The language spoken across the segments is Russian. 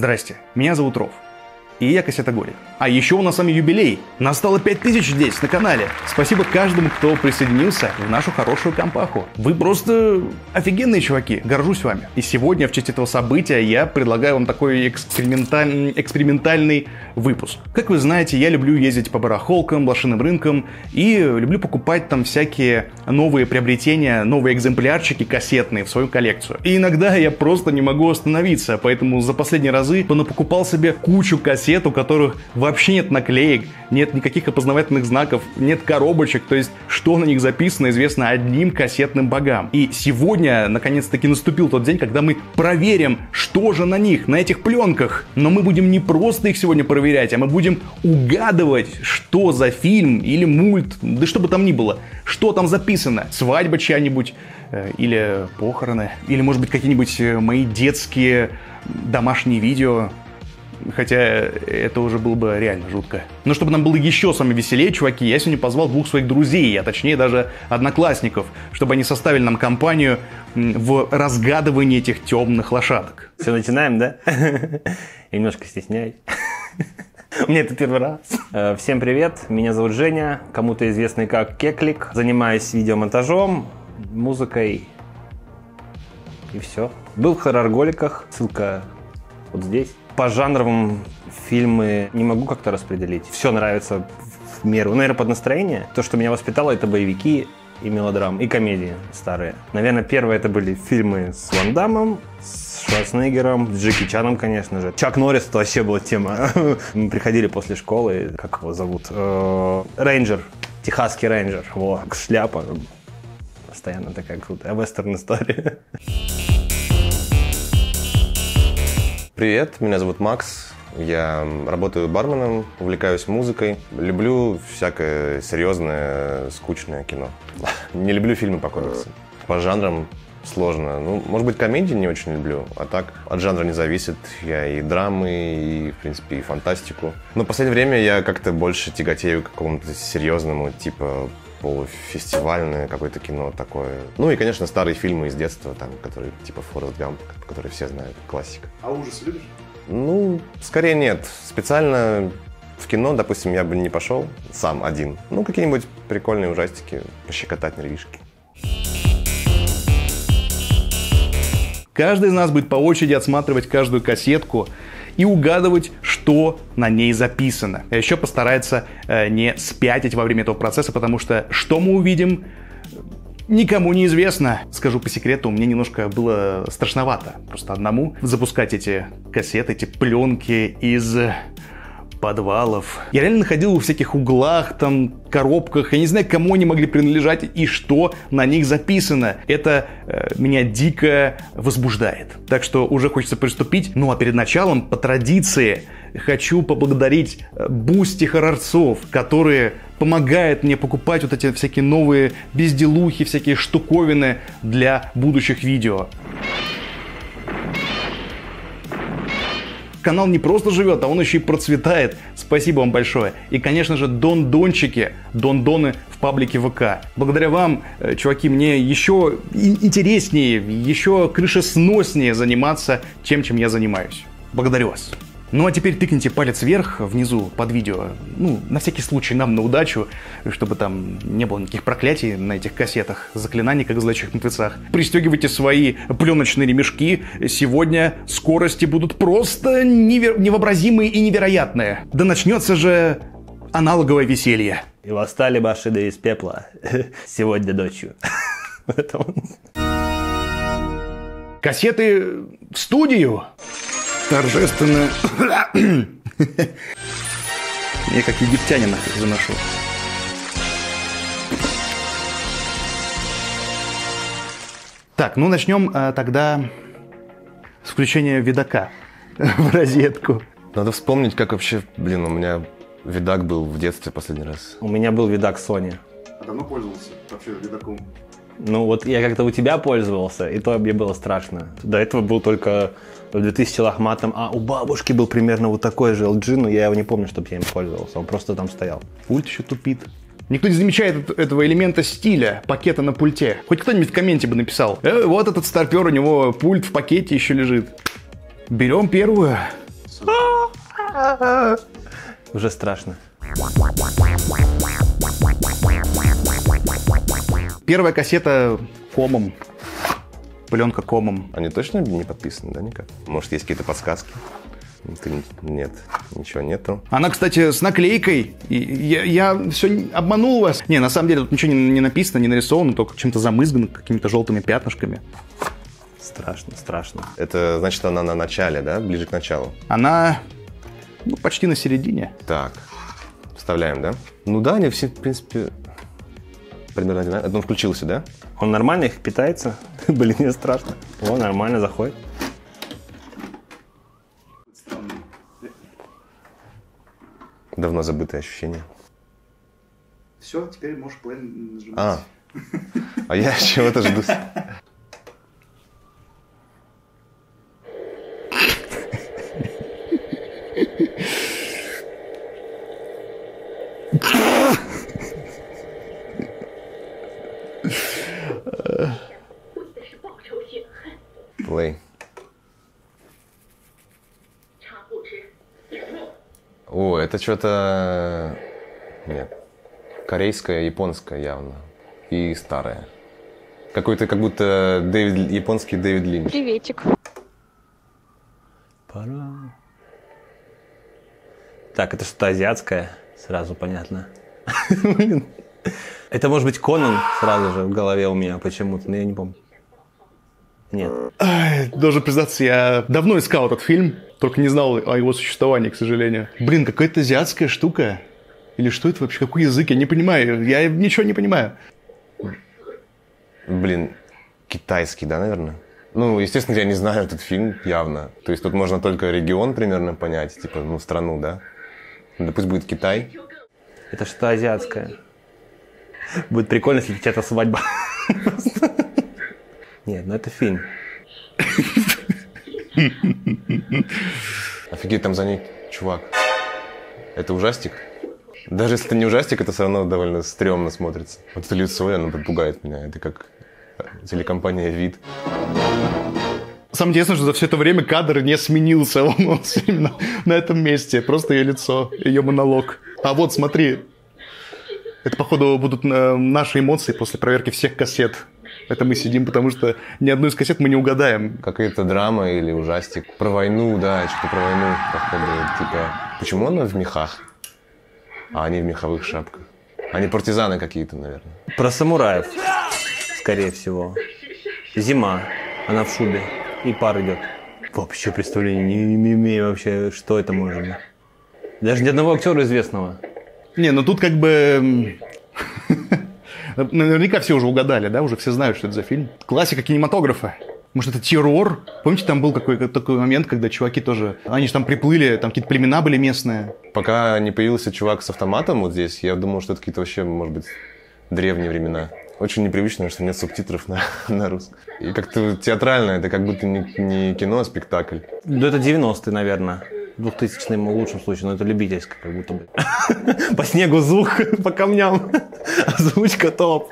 Здрасте, меня зовут Ров, и я кассетоголик. А еще у нас с вами юбилей. Настало 5000 здесь, на канале. Спасибо каждому, кто присоединился в нашу хорошую компаху. Вы просто офигенные чуваки, горжусь вами. И сегодня, в честь этого события, я предлагаю вам такой экспериментальный выпуск. Как вы знаете, я люблю ездить по барахолкам, блошиным рынкам и люблю покупать там всякие новые приобретения, новые экземплярчики кассетные в свою коллекцию. И иногда я просто не могу остановиться, поэтому за последние разы покупал себе кучу кассет, у которых вообще нет наклеек, нет никаких опознавательных знаков, нет коробочек, то есть что на них записано, известно одним кассетным богам. И сегодня, наконец-таки, наступил тот день, когда мы проверим, что же на них, на этих пленках. Но мы будем не просто их сегодня проверять, а мы будем угадывать, что за фильм или мульт, да что бы там ни было, что там записано. Свадьба чья-нибудь, или похороны, или, может быть, какие-нибудь мои детские домашние видео. Хотя это уже было бы реально жутко. Но чтобы нам было еще с вами веселее, чуваки, я сегодня позвал двух своих друзей, а точнее даже одноклассников, чтобы они составили нам компанию в разгадывании этих темных лошадок. Все, начинаем, да? Я немножко стесняюсь. У меня это первый раз. Всем привет, меня зовут Женя, кому-то известный как Кеклик. Занимаюсь видеомонтажом, музыкой и все. Был в хоррорголиках, ссылка вот здесь. По жанровым фильмы не могу как-то распределить. Все нравится в меру. Наверное, под настроение. То, что меня воспитало, это боевики и мелодрамы, и комедии старые. Наверное, первые это были фильмы с Ван Даммом, с Шварценеггером, с Джеки Чаном, конечно же. Чак Норрис, это вообще была тема. Мы приходили после школы, как его зовут? Рейнджер, техасский рейнджер. Во, шляпа. Постоянно такая крутая вестерн-история. Привет, меня зовут Макс, я работаю барменом, увлекаюсь музыкой, люблю всякое серьезное, скучное кино. Не люблю фильмы по комиксам. По жанрам сложно. Ну, может быть, комедии не очень люблю, а так от жанра не зависит. Я и драмы, и, в принципе, и фантастику. Но в последнее время я как-то больше тяготею к какому-то серьезному, типа полуфестивальное какое-то кино такое. Ну и, конечно, старые фильмы из детства, там, которые типа «Форрест Гамп», которые все знают, классика. А ужасы любишь? Ну, скорее нет. Специально в кино, допустим, я бы не пошел сам один. Ну, какие-нибудь прикольные ужастики, пощекотать нервишки. Каждый из нас будет по очереди отсматривать каждую кассетку и угадывать, что на ней записано. А еще постарается не спятить во время этого процесса, потому что что мы увидим, никому не известно. Скажу по секрету, мне немножко было страшновато просто одному запускать эти кассеты, эти пленки из подвалов. Я реально находил в всяких углах, там, коробках. Я не знаю, кому они могли принадлежать и что на них записано. Это меня дико возбуждает. Так что уже хочется приступить. Ну а перед началом, по традиции, хочу поблагодарить Бусти Хоррорцов, которые помогают мне покупать вот эти всякие новые безделухи, всякие штуковины для будущих видео. Канал не просто живет, а он еще и процветает. Спасибо вам большое. И, конечно же, дон-дончики, дон-доны в паблике ВК. Благодаря вам, чуваки, мне еще интереснее, еще крышесноснее заниматься тем, чем я занимаюсь. Благодарю вас. Ну а теперь тыкните палец вверх внизу под видео, ну, на всякий случай нам на удачу, чтобы там не было никаких проклятий на этих кассетах, заклинаний, как в «Злочих мертвецах». Пристегивайте свои пленочные ремешки, сегодня скорости будут просто невообразимые и невероятные. Да начнется же аналоговое веселье. И восстали башиды из пепла сегодня ночью. Кассеты в студию. Торжественно. Я как египтянина заношу. Так, ну начнем тогда с включения видака в розетку. Надо вспомнить, как вообще, блин, у меня видак был в детстве последний раз. У меня был видак Sony. А давно пользовался вообще видаком? Ну вот я как-то у тебя пользовался, и то мне было страшно. До этого был только в 2000 лохматом, а у бабушки был примерно вот такой же LG, но я его не помню, чтобы я им пользовался, он просто там стоял. Пульт еще тупит. Никто не замечает этого элемента стиля, пакета на пульте. Хоть кто-нибудь в комменте бы написал: вот этот старпер, у него пульт в пакете еще лежит. Берем первую Уже страшно. Первая кассета комом. Пленка комом. Они точно не подписаны, да, никак? Может, есть какие-то подсказки? Нет, ничего нету. Она, кстати, с наклейкой. И я все обманул вас. Не, на самом деле тут ничего не написано, не нарисовано, только чем-то замызгано, какими-то желтыми пятнышками. Страшно, страшно. Это значит, она на начале, да? Ближе к началу. Она почти на середине. Так, вставляем, да? Ну да, они все, в принципе, примерно одинаковые. Он включился, да? Он нормально их питается? Блин, мне страшно. О, нормально заходит. Давно забытое ощущение. Все, теперь можешь плей нажимать. А я чего-то жду. Плей. О, это что-то... Нет. Корейское, японское явно. И старое. Какой-то как будто японский Дэвид Линч. Приветик. Пора. Так, это что-то азиатское. Сразу понятно. Это может быть Конан сразу же в голове у меня почему-то, но я не помню. Нет. Должен признаться, я давно искал этот фильм, только не знал о его существовании, к сожалению. Блин, какая-то азиатская штука. Или что это вообще? Какой язык? Я не понимаю. Я ничего не понимаю. Блин, китайский, да, наверное? Ну, естественно, я не знаю этот фильм явно. То есть тут можно только регион примерно понять, типа, страну, да? Да пусть будет Китай. Это что-то азиатское. Будет прикольно, если чья-то свадьба. Нет, ну это фильм. Офигеть, там за ней чувак. Это ужастик? Даже если это не ужастик, это все равно довольно стрёмно смотрится. Вот это лицо, оно пугает меня. Это как телекомпания «Вид». Самое интересное, что за все это время кадр не сменился. Он все время на этом месте. Просто ее лицо, ее монолог. А вот, смотри. Это, походу, будут наши эмоции после проверки всех кассет. Это мы сидим, потому что ни одну из кассет мы не угадаем. Какая-то драма или ужастик. Про войну, да, что-то про войну, походу. Типа, почему она в мехах, а они в меховых шапках? Они партизаны какие-то, наверное. Про самураев, скорее всего. Зима, она в шубе, и пар идет. Вообще представления не имею вообще, что это может быть. Даже ни одного актера известного. Не, ну тут как бы... Наверняка все уже угадали, да? Уже все знают, что это за фильм. Классика кинематографа. Может, это террор? Помните, там был такой момент, когда чуваки тоже... Они же там приплыли, там какие-то племена были местные. Пока не появился чувак с автоматом вот здесь, я думал, что это какие-то вообще, может быть, древние времена. Очень непривычно, что нет субтитров на русском. И как-то театрально, это как будто не кино, а спектакль. Ну, это 90-е, наверное. 2000-е в лучшем случае, но это любительское, как будто бы. По снегу звук, по камням. Озвучка топ.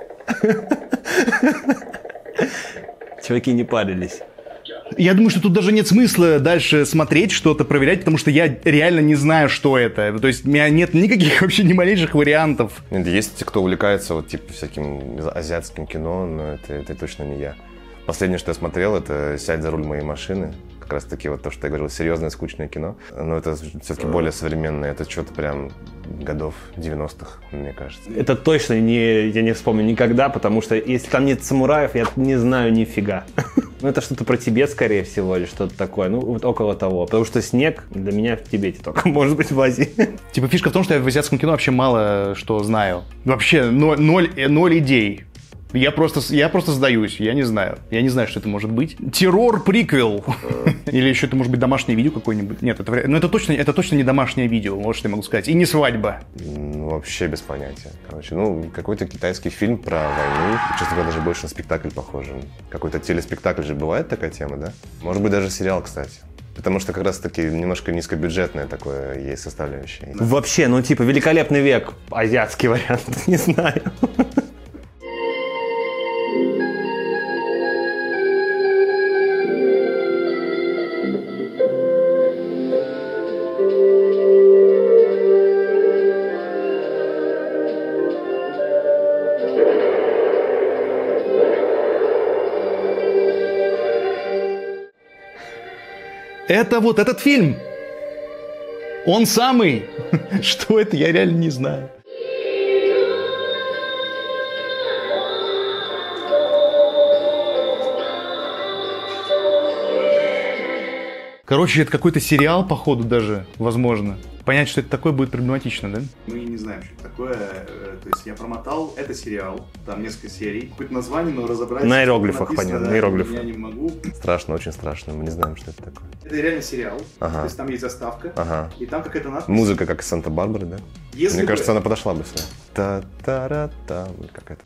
Чуваки не парились. Я думаю, что тут даже нет смысла дальше смотреть что-то, проверять, потому что я реально не знаю, что это. То есть у меня нет никаких вообще ни малейших вариантов. Нет, есть те, кто увлекается вот типа всяким азиатским кино, но это точно не я. Последнее, что я смотрел, это «Сядь за руль моей машины». Как раз таки вот то, что я говорил, серьезное, скучное кино. Но это все-таки более современное. Это что-то прям годов 90-х, мне кажется. Это точно я не вспомню никогда, потому что если там нет самураев, я не знаю нифига. Ну, это что-то про Тибет, скорее всего, или что-то такое. Ну, вот около того. Потому что снег для меня в Тибете только, может быть, в Азии. Типа фишка в том, что я в азиатском кино вообще мало что знаю. Вообще ноль идей. Я просто сдаюсь, я не знаю. Я не знаю, что это может быть. Террор-приквел. Или еще это может быть домашнее видео какое-нибудь. Нет, это точно не домашнее видео, вот что я могу сказать. И не свадьба. Ну, вообще без понятия. Короче, какой-то китайский фильм про войну. Честно говоря, даже больше на спектакль похоже. Какой-то телеспектакль же бывает такая тема, да? Может быть, даже сериал, кстати. Потому что как раз-таки немножко низкобюджетное такое есть составляющее. Вообще, типа «Великолепный век», азиатский вариант, не знаю. Это вот этот фильм. Он самый. Что это, я реально не знаю. Короче, это какой-то сериал, походу, даже, возможно. Понять, что это такое, будет проблематично, да? Мы не знаем, что это такое. То есть я промотал, это сериал, там несколько серий. Какое-то название, но разобрать... На иероглифах, понятно, на иероглифах. Я не могу. Страшно, очень страшно. Мы не знаем, что это такое. Это реально сериал. Ага. То есть там есть заставка. Ага. И там какая-то надпись. Музыка как из Санта-Барбары, да? Если Мне бы- кажется, она подошла бы сюда. Та-та-ра-та. Какая-то.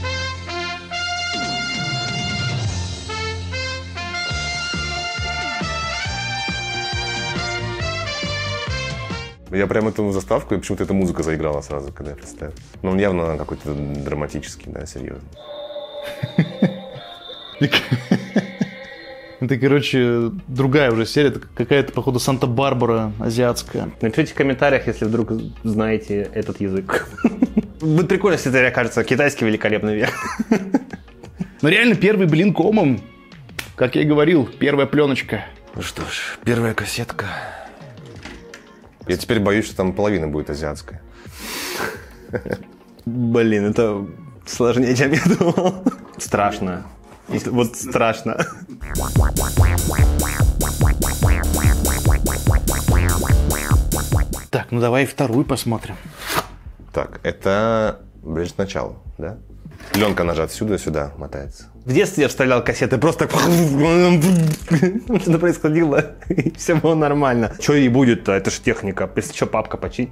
Я прям эту заставку, и почему-то эта музыка заиграла сразу, когда я представил. Но он явно какой-то драматический, да, серьезный. Это, короче, другая уже серия. Это какая-то, походу, Санта-Барбара азиатская. Напишите в комментариях, если вдруг знаете этот язык. Будет прикольно, если это окажется китайский великолепный век. Ну реально, первый блин комом. Как я и говорил, первая пленочка. Ну что ж, первая кассетка. Я теперь боюсь, что там половина будет азиатская. Блин, это сложнее, чем я думал. Страшно. Вот страшно. Так, ну давай вторую посмотрим. Так, это ближе к началу, да? Пленка ножа отсюда сюда мотается. В детстве я вставлял кассеты, просто так... Что-то происходило, и все было нормально. Что и будет-то, это же техника. Если что, папка починит.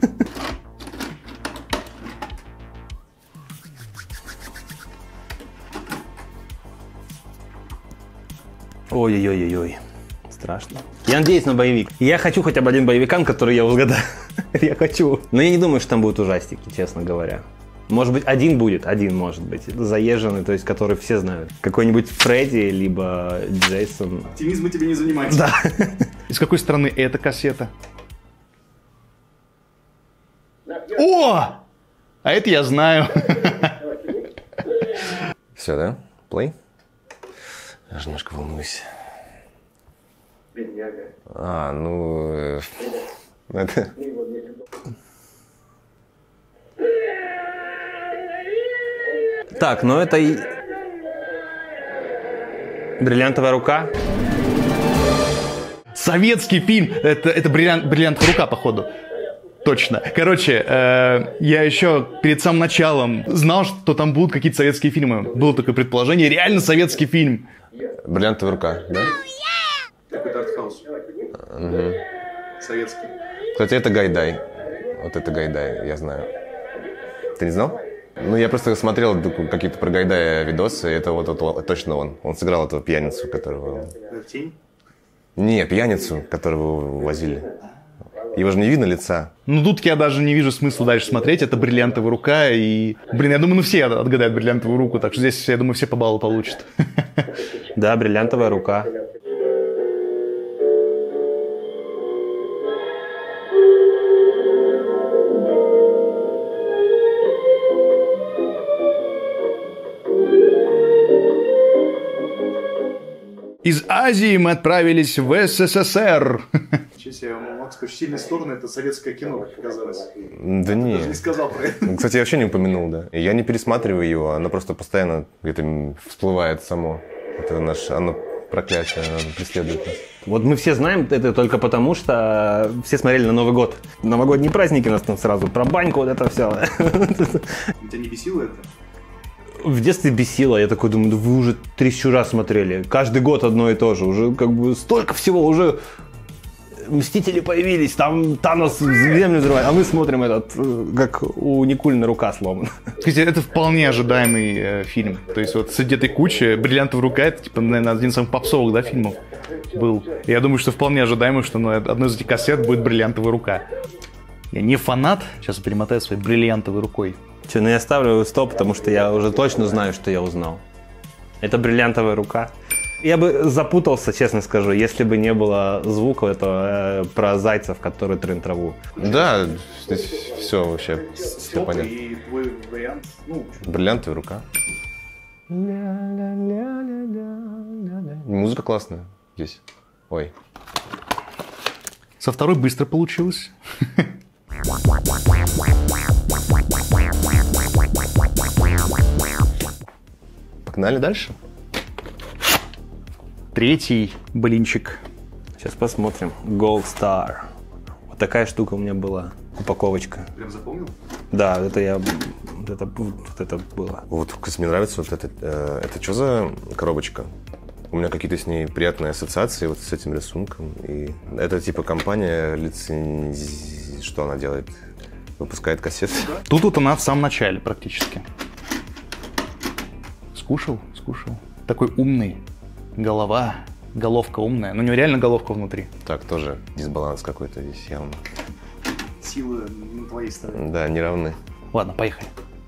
Ой-ой-ой-ой. Страшно. Я надеюсь на боевик. Я хочу хотя бы один боевикан, который я угадаю. Я хочу. Но я не думаю, что там будут ужастики, честно говоря. Может быть, один будет, один может быть. Заезженный, то есть, который все знают. Какой-нибудь Фредди, либо Джейсон. Оптимизмом тебе не занимается. Да. Из какой страны эта кассета? О! А это я знаю. Все, да? Play? Я же немножко волнуюсь. Это... Так, ну это и... Бриллиантовая рука. Советский фильм. Это бриллиантовая рука, походу. Точно. Короче, я еще перед самым началом знал, что там будут какие-то советские фильмы. Было такое предположение. Реально советский фильм. Бриллиантовая рука, да? Какой-то артхаус. Советский. Кстати, это Гайдай. Вот это Гайдай, я знаю. Ты не знал? Ну, я просто смотрел какие-то про Гайдая видосы, и это вот точно он. Он сыграл этого пьяницу, которого... Это тень? Не, пьяницу, которого возили. Его же не видно лица. Ну, тут я даже не вижу смысла дальше смотреть. Это бриллиантовая рука. И, блин, я думаю, ну все отгадают бриллиантовую руку. Так что здесь, я думаю, все по баллу получат. Да, бриллиантовая рука. Из Азии мы отправились в СССР. Ничего себе, Макс, очень сильные стороны, это советское кино, как оказалось. Да не. Даже не сказал про это. Кстати, я вообще не упомянул, да. И я не пересматриваю его, оно просто постоянно где-то всплывает само. Это наше, оно проклятие, оно преследует нас. Вот мы все знаем это только потому, что все смотрели на Новый год. Новогодние праздники у нас там сразу, про баньку, вот это все. Тебя не бесило это? В детстве бесило, я такой думаю, да вы уже 1000 раз смотрели, каждый год одно и то же, уже как бы столько всего, уже Мстители появились, там Танос землю взрывает, а мы смотрим этот, как у Никулина рука сломана. Кстати, это вполне ожидаемый фильм. То есть вот среди этой кучи «Бриллиантовая рука» это, типа, наверное, один из самых попсовых, да, фильмов был. Я думаю, что вполне ожидаемо, что одной из этих кассет будет «Бриллиантовая рука». Я не фанат, сейчас перемотаю своей бриллиантовой рукой. Че, ну я ставлю стоп, потому что я уже точно знаю, что я узнал. Это бриллиантовая рука. Я бы запутался, честно скажу, если бы не было звука этого про зайцев, которые трын траву. Да, здесь все вообще все Стоп, понятно. и твой вариант, ну, Бриллиантовая рука. Музыка классная здесь. Ой. Со второй быстро получилось. Погнали дальше? Третий блинчик. Сейчас посмотрим. Gold Star. Вот такая штука у меня была. Упаковочка. Прям запомнил? Да, это я... Вот это было. Вот, кстати, мне нравится вот это. Это что за коробочка? У меня какие-то с ней приятные ассоциации вот с этим рисунком. И это типа компания Что она делает? Выпускает кассеты? Тут вот она в самом начале практически. Скушал? Такой умный. Головка умная. Но у него реально головка внутри. Так, тоже дисбаланс какой-то здесь явно. Силы на твоей стороне. Да, не равны. Ладно, поехали.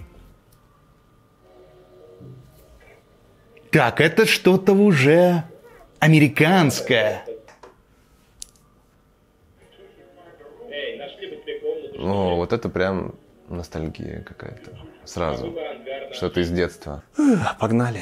Так, это что-то уже американское. Ну, вот это прям ностальгия какая-то. Сразу. Что-то из детства. Погнали.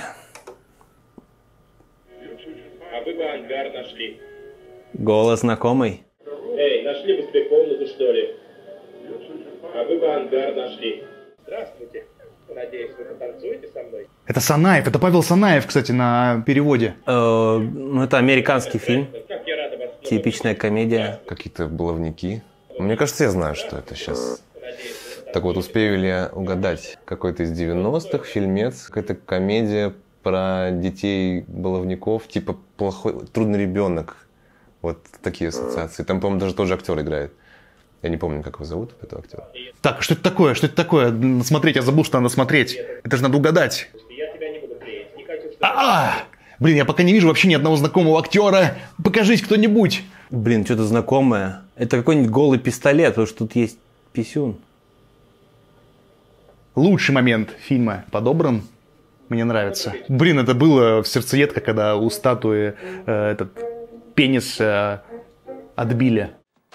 А вы бы ангар нашли. Голос знакомый. Эй, нашли быстрее комнату, что ли? А вы бы ангар нашли. Здравствуйте. Надеюсь, вы потанцуете со мной? Это Санаев, это Павел Санаев, кстати, на переводе. Ну, это американский фильм. Как я рада вас снова Типичная комедия. Какие-то баловники. Мне кажется, я знаю, что это сейчас. Так вот, успею ли я угадать? Какой-то из 90-х фильмец, какая-то комедия про детей-баловников, типа плохой, трудный ребенок. Вот такие ассоциации. Там, по-моему, даже тоже актер играет. Я не помню, как его зовут, этого актера. Так, что это такое? Что это такое? Надо смотреть, я забыл, что надо смотреть. Это же надо угадать. Я тебя не буду клеить. Не хочу, что... Блин, я пока не вижу вообще ни одного знакомого актера. Покажись кто-нибудь. Блин, что-то знакомое. Это какой-нибудь голый пистолет, потому что тут есть писюн. Лучший момент фильма подобран. Мне нравится. Блин, это было в «Сердцеедка», когда у статуи этот пенис отбили.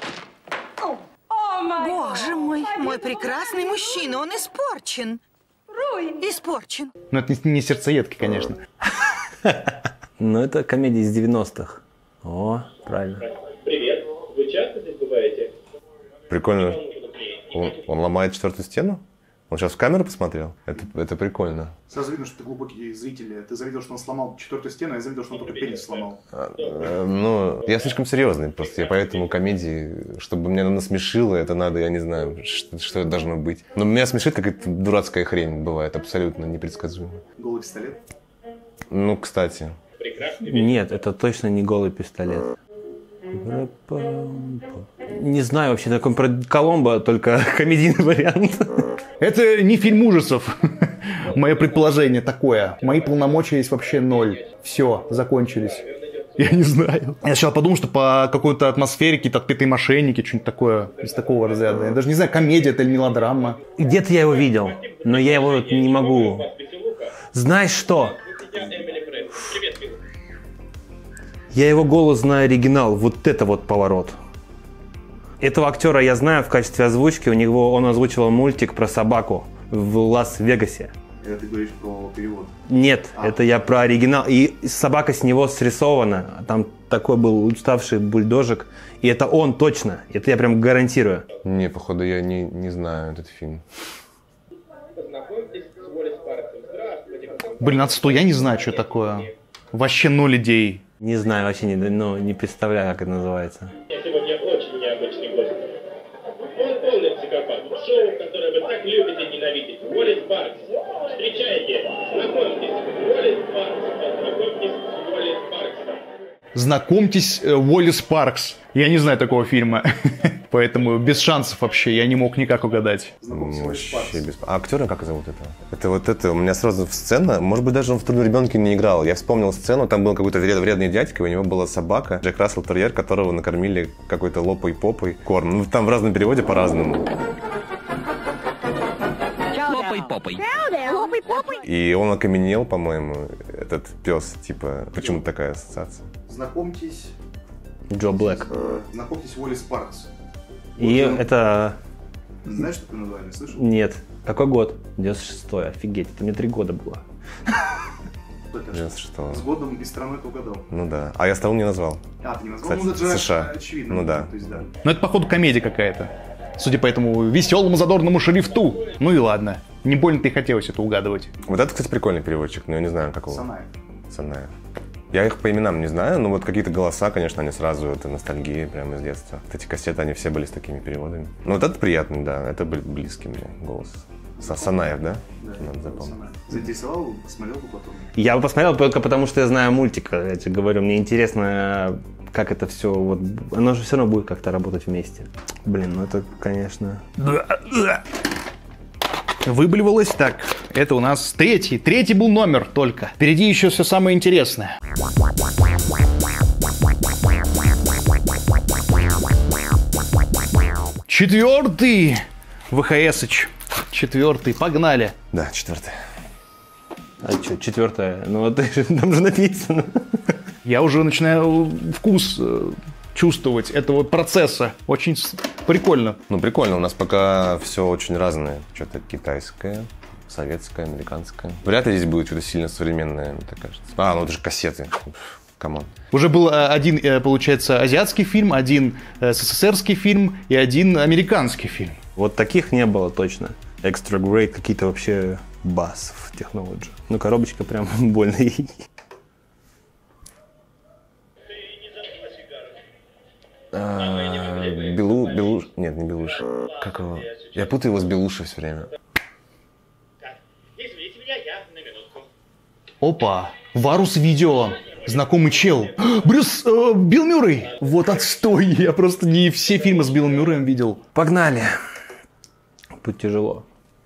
Боже мой прекрасный мужчина, он испорчен. Испорчен. Но это не «Сердцеедки», конечно. Ну, это комедия из 90-х. О, правильно. Привет. Вы часто здесь бываете? Прикольно. Он ломает четвертую стену? Он сейчас в камеру посмотрел? Это прикольно. Сразу видно, что ты глубокий зритель. Ты заметил, что он сломал четвертую стену, а я заметил, что он только пенис сломал. Ну, я слишком серьезный просто. Я поэтому комедии, чтобы меня насмешило, это надо, я не знаю, что это должно быть. Но меня смешит какая-то дурацкая хрень бывает, абсолютно непредсказуемо. Голый пистолет. Ну, кстати. Нет, это точно не голый пистолет. Не знаю вообще, такой про Коломбо, только комедийный вариант. Это не фильм ужасов. Мое предположение такое. Мои полномочия есть вообще ноль. Все, закончились. Я не знаю. Я сначала подумал, что по какой-то атмосфере какие-то отпетые мошенники, что-нибудь такое из такого разряда. Я даже не знаю, комедия это или мелодрама. Где-то я его видел, но я его не могу. Знаешь что? Я его голос знаю оригинал. Вот это вот поворот. Этого актера я знаю в качестве озвучки. Он озвучивал мультик про собаку в Лас-Вегасе. Это ты говоришь про перевод. Нет, это я про оригинал. И собака с него срисована. Там такой был уставший бульдожик. И это он точно. Это я прям гарантирую. Не, походу, я не знаю этот фильм. Познакомьтесь с Уолли Спарксом. Здравствуйте. Блин, отстой, я не знаю, что такое. Вообще ноль идей. Не знаю, вообще не представляю, как это называется. Я сегодня очень необычный гость. Он полный психопат. Шоу, которое вы так любите ненавидеть. Уолли Спаркс. Встречайте. Знакомьтесь. Уолли Спаркс. Познакомьтесь с Уолли Спарксом. Знакомьтесь, Уолли Спаркс. Я не знаю такого фильма. Поэтому без шансов вообще. Я не мог никак угадать. Вообще без... А актера как зовут этого? Это вот это. У меня сразу сцена. Может быть, даже он в «Трудном ребенке» не играл. Я вспомнил сцену. Там был какой-то вредный дядька. У него была собака. Джек Рассел терьер, которого накормили какой-то лопой-попой корм. Ну, там в разном переводе по-разному. Лопай-попой. И он окаменел, по-моему, этот пес. Типа, почему такая ассоциация? Знакомьтесь, Джо Блэк. знакомьтесь, Уолли Спаркс. И это... Знаешь такое название? Слышал? Нет. Какой год? 96-й. Офигеть. Это мне 3 года было. это. 96-го. С годом и страной ты угадал. Ну да. А я страну не назвал. А, ты не назвал? Кстати, Ну, это же США. очевидно. Ну да. То есть, да. Ну это, походу, комедия какая-то. Судя по этому веселому задорному шрифту. Ну и ладно. Не больно-то и хотелось это угадывать. Вот это, кстати, прикольный переводчик, но я не знаю, какого. Санаев. Санаев. Я их по именам не знаю, но вот какие-то голоса, конечно, они сразу, это ностальгия прямо из детства. Вот эти кассеты, они все были с такими переводами. Ну вот это приятный, да, это близкий мне голос. Санаев, да? Да, Надо запомнить. Санаев. Заинтересовал, посмотрел бы потом. Я бы посмотрел только потому, что я знаю мультик. Я тебе говорю, мне интересно, как это все, вот, оно же все равно будет как-то работать вместе. Блин, ну это, конечно... Выблевалось. Так, это у нас третий был номер только. Впереди еще все самое интересное. Четвертый ВХСыч. Четвертый, погнали. Да, 4-й. А что, 4-е? Ну вот там же написано. Я уже начинаю вкус чувствовать этого процесса. Очень прикольно. Ну, прикольно, у нас пока все очень разное. Что-то китайское, советское, американское. Вряд ли здесь будет что-то сильно современное, мне так кажется. А, ну это же кассеты. Камон. Уже был один, получается, азиатский фильм, один СССРский фильм и один американский фильм. Вот таких не было точно. Extra Great, какие-то вообще басов технологий. Ну, коробочка прям больно. Белуш... Нет, не Белуш. Как его? Я путаю его с Белушей все время. Извините меня, я на минутку. Опа, Варус Видео. Знакомый чел. Билл Мюррей. Вот отстой. Я просто не все фильмы с Биллом Мюрреем видел. Погнали. Тут тяжело.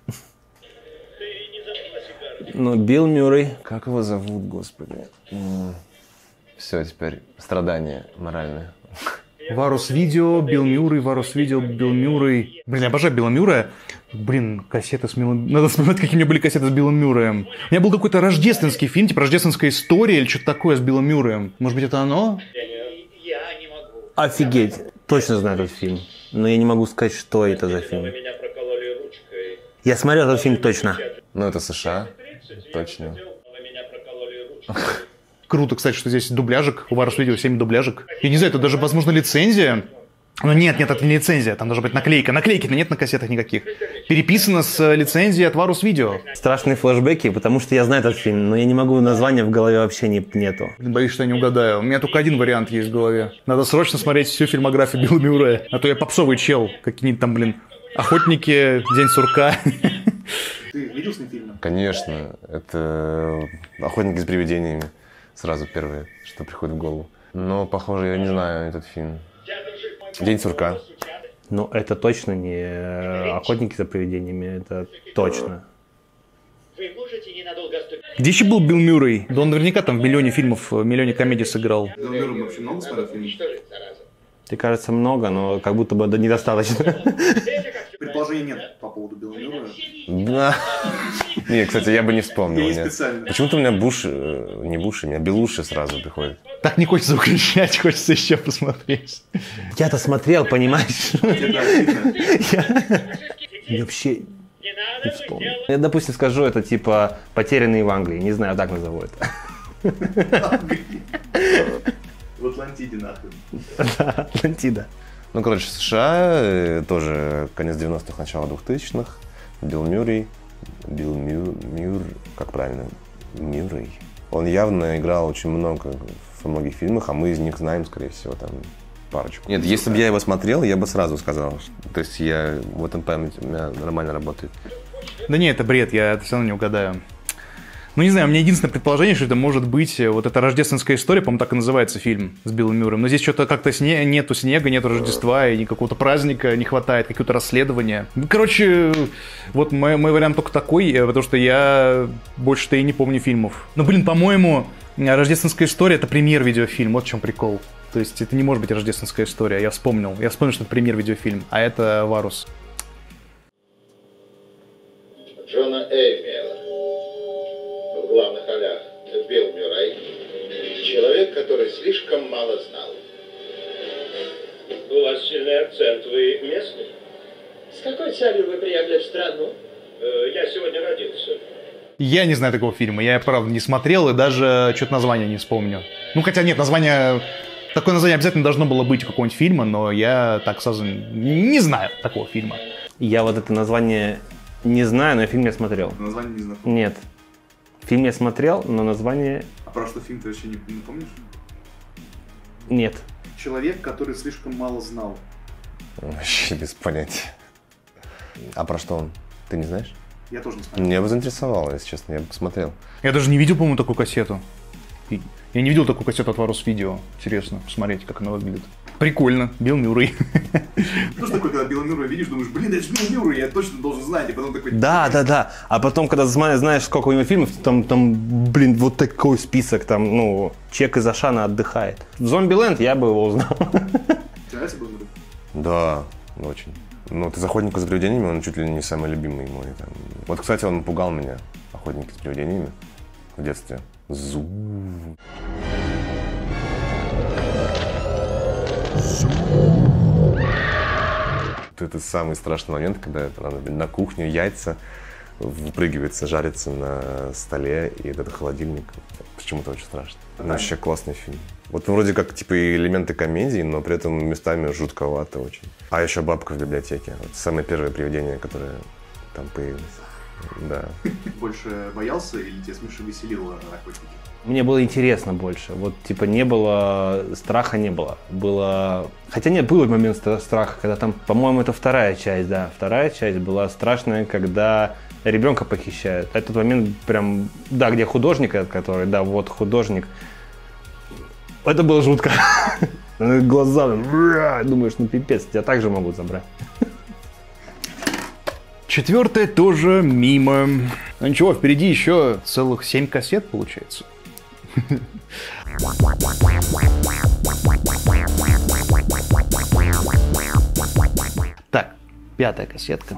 Ну, Билл Мюррей. Как его зовут, господи? Все, теперь страдания моральные. Варус Видео, Билл Мюррей, Варус Видео, Билл Мюррей. Блин, я обожаю Билла Мюррея. Блин, кассеты с Биллом... Надо вспоминать, какие у меня были кассеты с Биллом Мюрреем. У меня был какой-то рождественский фильм, типа рождественская история или что-то такое с Биллом Мюрреем. Может быть, это оно? Я не могу. Офигеть. Точно знаю этот фильм. Но я не могу сказать, что это за фильм. Вы меня прокололи ручкой. Я смотрел этот фильм точно. Ну, это США. Точно. Вы меня прокололи ручкой. Круто, кстати, что здесь дубляжек. У Варус Видео 7 дубляжек. Я не знаю, это даже, возможно, лицензия. Но нет, это не лицензия. Там должна быть наклейка. Наклейки-то нет на кассетах никаких. Переписано с лицензией от Варус Видео. Страшные флешбеки, потому что я знаю этот фильм, но я не могу, названия в голове вообще нету. Блин, боюсь, что я не угадаю. У меня только один вариант есть в голове. Надо срочно смотреть всю фильмографию Билла Мюррея. А то я попсовый чел. Какие-нибудь там, блин, Охотники, День сурка. Ты видел с ним фильм? Конечно, это «Охотники с привидениями». Сразу первое, что приходит в голову. Но, похоже, я не знаю этот фильм. «День сурка». Ну, это точно не «Охотники за привидениями», это точно. Вы можете ненадолго отступить? Где еще был Билл Мюррей? Да он наверняка там в миллионе фильмов, в миллионе комедий сыграл. Билл Мюррей вообще много смотрел фильмов? Уничтожить, зараза. Тебе кажется много, но как будто бы недостаточно. Предположений нет по поводу Билла Мюррея. Да. Не, кстати, я бы не вспомнил. Я не Нет. специально. Почему-то у меня не Буш, у меня Белуши сразу приходит. Так не хочется укричать, хочется еще посмотреть. Я-то смотрел, понимаешь? Тебе да, видно. Я вообще Не не надо, вы вспомнил. сделали. Я, допустим, скажу, это типа «Потерянные в Англии». Не знаю, так назову это. В Атлантиде нахуй. Атлантида. Ну, короче, США, тоже конец 90-х, начало 2000-х. Билл Мюррей. Как правильно? Мюррей. Он явно играл очень много во многих фильмах, а мы из них знаем, скорее всего, там парочку. Нет, если бы я его смотрел, я бы сразу сказал. То есть в этом память у меня нормально работает. Да не, это бред, я это все равно не угадаю. Ну, не знаю, у меня единственное предположение, что это может быть вот эта рождественская история, по-моему, так и называется фильм с Биллом Мюрреем. Но здесь что-то как-то нету снега, нету Рождества, и какого-то праздника не хватает, какие-то расследования. Короче, вот мой вариант только такой, потому что я больше-то и не помню фильмов. Но, блин, по-моему, рождественская история — это премьер-видеофильм, вот в чем прикол. То есть это не может быть рождественская история, я вспомнил, что это премьер-видеофильм, а это Варус. Джона Эймела. В главных ролях Билл Мюррей. Человек, который слишком мало знал. У вас сильный акцент, вы местный? С какой целью вы приехали в страну? Я сегодня родился. Я не знаю такого фильма, я, правда, не смотрел и даже что-то название не вспомню. Ну, хотя нет, такое название обязательно должно было быть у какого-нибудь фильма, но я так сразу не знаю такого фильма. Я вот это название не знаю, но фильм я смотрел. Название не знакомо. Нет. Фильм я смотрел, но название... А про что фильм ты вообще не помнишь? Нет. Человек, который слишком мало знал. Вообще без понятия. А про что он? Ты не знаешь? Я тоже не смотрел. Меня бы заинтересовало, если честно, я бы посмотрел. Я даже не видел, по-моему, такую кассету. Я не видел такую кассету от Варус Видео. Интересно, посмотреть, как она выглядит. Прикольно, Билл Мюррей. Ну что такое, когда Билла Мюррея видишь, думаешь, блин, это же Билл Мюррей, я точно должен знать, и потом такой... Да. А потом, когда знаешь, сколько у него фильмов, там, блин, вот такой список, там, ну, Чек из Ашана отдыхает. В Зомбиленд я бы его узнал. Тебе нравится Билл Мюррей? Да, очень. Ну, вот из «Охотника за привидениями» он чуть ли не самый любимый мой. Там. Вот, кстати, он напугал меня, «Охотник за привидениями», в детстве. Зу. Это самый страшный момент, когда на кухню яйца выпрыгивается, жарится на столе, и это холодильник. Почему-то очень страшно. Но вообще классный фильм. Вот вроде как типа и элементы комедии, но при этом местами жутковато очень. А еще «Бабка в библиотеке». Вот самое первое привидение, которое там появилось. Да. Больше боялся или тебя смешно веселило «Охотники»? Мне было интересно больше. Вот, типа, не было... Страха не было. Было... Хотя нет, был момент страха, когда там, по-моему, это вторая часть, да. Вторая часть была страшная, когда ребенка похищают. Этот момент прям... Да, где художник, который... Да, вот художник. Это было жутко. Глаза... Думаешь, ну пипец, тебя также могут забрать. Четвертое тоже мимо. Ну ничего, впереди еще целых 7 кассет получается. Так, 5-я кассетка.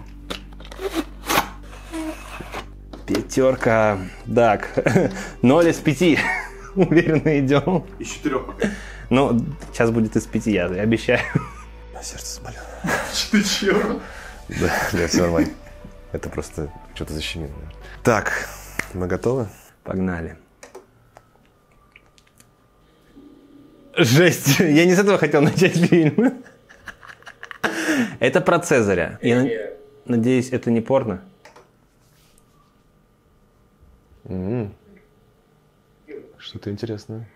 Пятерка. Так, 0 из 5. Уверенно идем. Из 4 пока. Ну, сейчас будет из 5, я обещаю. Сердце заболело. Ты чё? Да, все нормально. Это просто что-то защемило. Так, мы готовы? Погнали. Жесть. Я не с этого хотел начать фильм. Это про Цезаря. Я надеюсь, это не порно? Что-то интересное.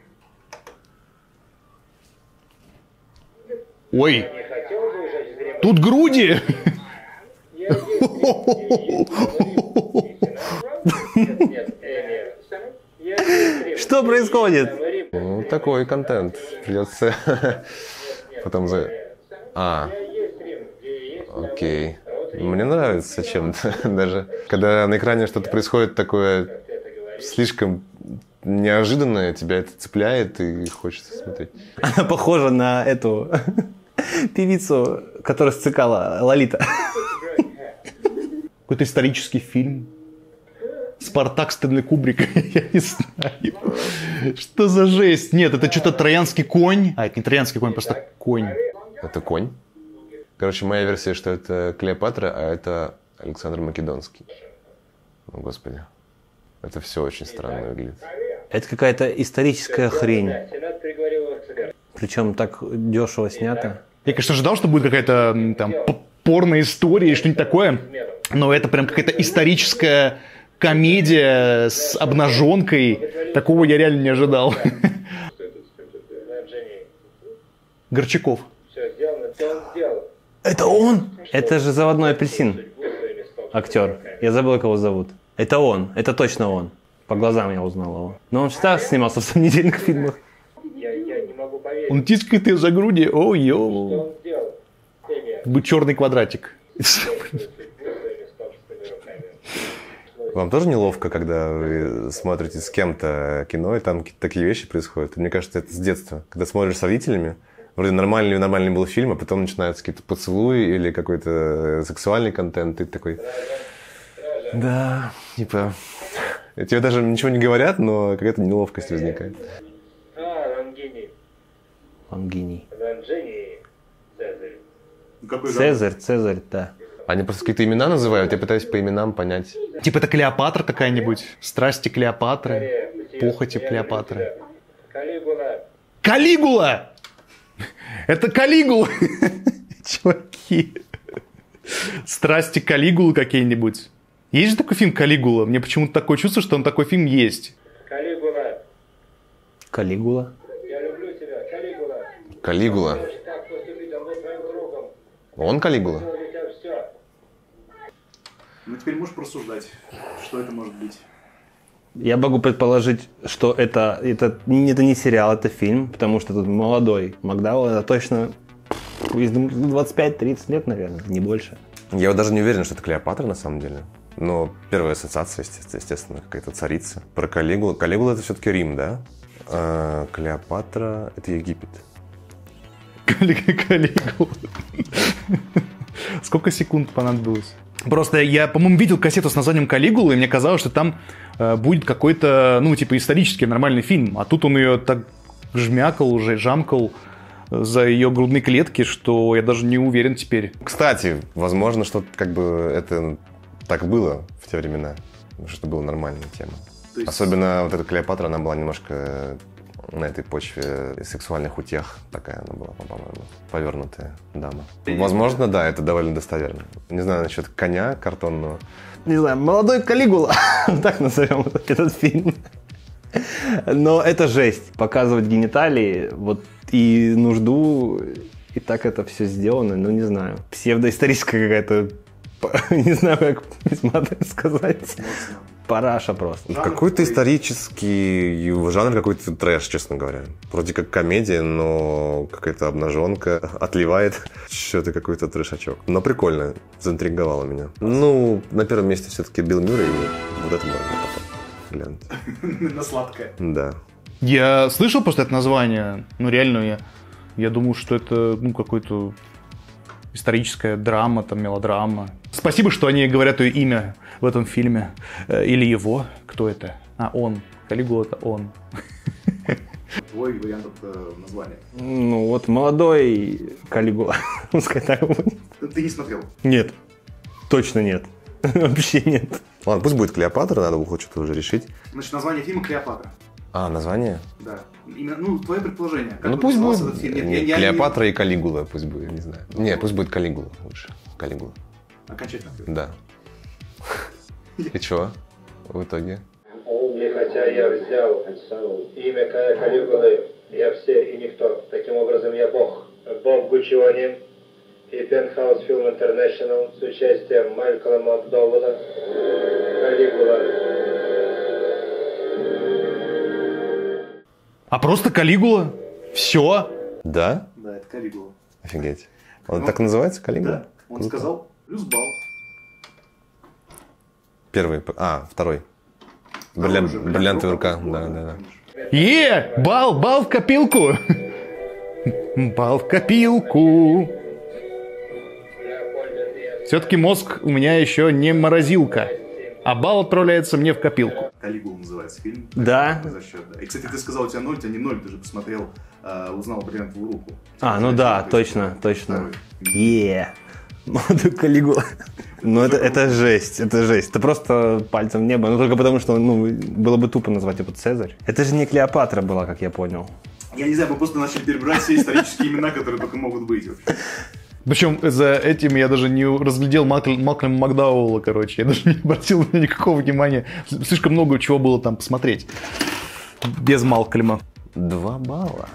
Ой, тут груди! Что происходит? Ну, такой контент. Придется потом окей. Мне нравится чем-то даже. Когда на экране что-то происходит такое слишком неожиданное, тебя это цепляет и хочется смотреть. Она похожа на эту певицу, которая сцикала Лолита. Какой-то исторический фильм. Спартак Стэнли Кубрика, я не знаю. Что за жесть? Нет, это что-то троянский конь. А, это не троянский конь, просто конь. Это конь? Короче, моя версия, что это Клеопатра, а это Александр Македонский. О, Господи. Это все очень странно выглядит. Это какая-то историческая хрень. Причем так дешево снято. Я, конечно, ожидал, что будет какая-то там порно-история и что-нибудь такое. Но это прям какая-то историческая комедия с обнаженкой. Такого я реально не ожидал. Горчаков. Это он? Это же «Заводной апельсин». Актер. Я забыл, как его зовут. Это он. Это точно он. По глазам я узнал его. Но он всегда снимался в сомнительных фильмах. Он тискает ее за груди. Ой-ё. Бы черный квадратик. Вам тоже неловко, когда вы смотрите с кем-то кино, и там такие вещи происходят? Мне кажется, это с детства. Когда смотришь с родителями, вроде нормальный был фильм, а потом начинаются какие-то поцелуи или какой-то сексуальный контент, и ты такой... Да, типа... Тебе даже ничего не говорят, но какая-то неловкость возникает. Лонгиний. Какой жанр? Цезарь, да. Они просто какие-то имена называют, я пытаюсь по именам понять. Типа это Клеопатра какая-нибудь? Страсти Клеопатры? Похоти Клеопатры? Калигула! Это Калигула! Чуваки. Страсти Калигулы какие-нибудь. Есть же такой фильм «Калигула»? Мне почему-то такое чувство, что он такой фильм есть. Калигула. Калигула. Он Калигула? Ну, теперь можешь просуждать, что это может быть. Я могу предположить, что это не сериал, это фильм, потому что тут молодой Макдауэлл, это точно 25-30 лет, наверное, не больше. Я вот даже не уверен, что это Клеопатра на самом деле. Но первая ассоциация, естественно, какая-то царица. Про Калигулу. Калигула это все-таки Рим, да? А Клеопатра это Египет. Калигула. Сколько секунд понадобилось? Просто я, по-моему, видел кассету с названием «Калигула», и мне казалось, что там будет какой-то, ну, типа, исторический нормальный фильм. А тут он ее так жамкал за ее грудные клетки, что я даже не уверен теперь. Кстати, возможно, что как бы это так было в те времена. Что это была нормальная тема. То есть... Особенно вот эта Клеопатра, она была немножко на этой почве сексуальных утех. Такая она была, по-моему, повернутая дама. Возможно, да, это довольно достоверно. Не знаю насчет коня картонного. Не знаю, молодой Калигула, так назовем этот фильм. Но это жесть. Показывать гениталии, вот и нужду, и так это все сделано, ну не знаю. Псевдоисторическая какая-то, не знаю, как без мата сказать. Параша просто. Какой-то исторический жанр, какой-то трэш, честно говоря. Вроде как комедия, но какая-то обнаженка отливает. Что-то какой-то трэшачок. Но прикольно, заинтриговало меня. Ну, на первом месте все-таки Билл Мюррей. Вот это можно потом глянуть. На сладкое. Да. Я слышал просто это название. Ну, реально, я думаю, что это, ну, какой-то историческая драма, там, мелодрама. Спасибо, что они говорят ее имя в этом фильме. Или его. Кто это? А, он. Калигула — это он. Твой вариант названия. Ну, вот молодой Калигула. Пускай так будет. Ты не смотрел? Нет. Точно нет. Вообще нет. Ладно, пусть будет Клеопатра, надо было что-то уже решить. Значит, название фильма «Клеопатра». А, название? Да. Именно, ну, твое предположение. Как Ну пусть будет этот фильм? Нет, Клеопатра и Калигула, пусть будет, не знаю. Не, пусть будет Калигула лучше. Калигула. Окончательно. Да. И чё в итоге? И хотя я взял имя Калигулы, я все и никто. Таким образом, я Бог. Бог Гуччиони и Penthouse Film International с участием Малькольма Макдоуэлла. Калигула. А просто Калигула? Все? Да? Да, это Калигула. Офигеть. Он так называется, Калигула? Да. Он сказал плюс балл. Первый, второй. Бриллиантовая рука, да. Бал в копилку. Бал в копилку. Все-таки мозг у меня еще не морозилка. А бал отправляется мне в копилку. Калигула называется фильм. Да. За счет, да. И, кстати, ты сказал, у тебя 0, у тебя не 0, ты же посмотрел, узнал бриллиантовую руку. А, ну да, точно. Молодой Калигула. Ну это жесть, это жесть. Это просто пальцем в небо. Ну только потому, что было бы тупо назвать его Цезарь. Это же не Клеопатра была, как я понял. Я не знаю, мы просто начали перебирать все исторические имена, которые только могут быть. Причем за этим я даже не разглядел Малкольма Макдауэлла, короче. Я даже не обратил на никакого внимания. Слишком много чего было там посмотреть. Без Малкольма. 2 балла.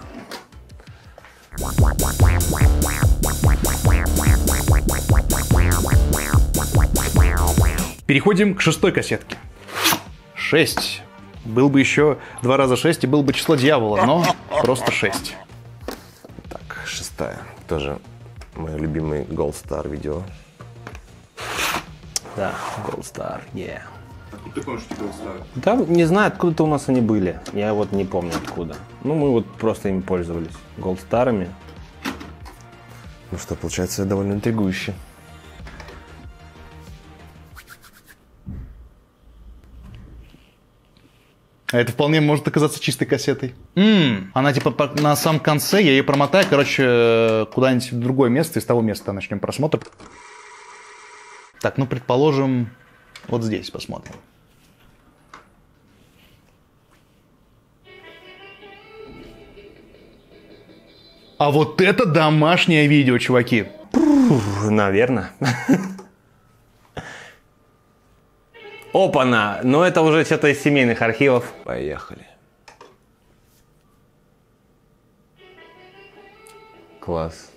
Переходим к 6-й кассетке. 6. Был бы еще 2 раза 6, и было бы число дьявола, но просто 6. Так, 6-я. Тоже мой любимый Gold Star видео. Да, Gold Star, yeah. Ты помнишь, что Gold Star? Да, не знаю, откуда-то у нас они были. Я вот не помню откуда. Ну, мы вот просто ими пользовались. Gold Star'ами. Ну что, получается довольно интригующе. А это вполне может оказаться чистой кассетой. Она типа на самом конце, я ее промотаю, короче, куда-нибудь в другое место, и с того места начнем просмотр. Так, ну, предположим, вот здесь посмотрим. А вот это домашнее видео, чуваки. Наверное. Опа-на! Ну это уже что-то из семейных архивов. Поехали. Класс.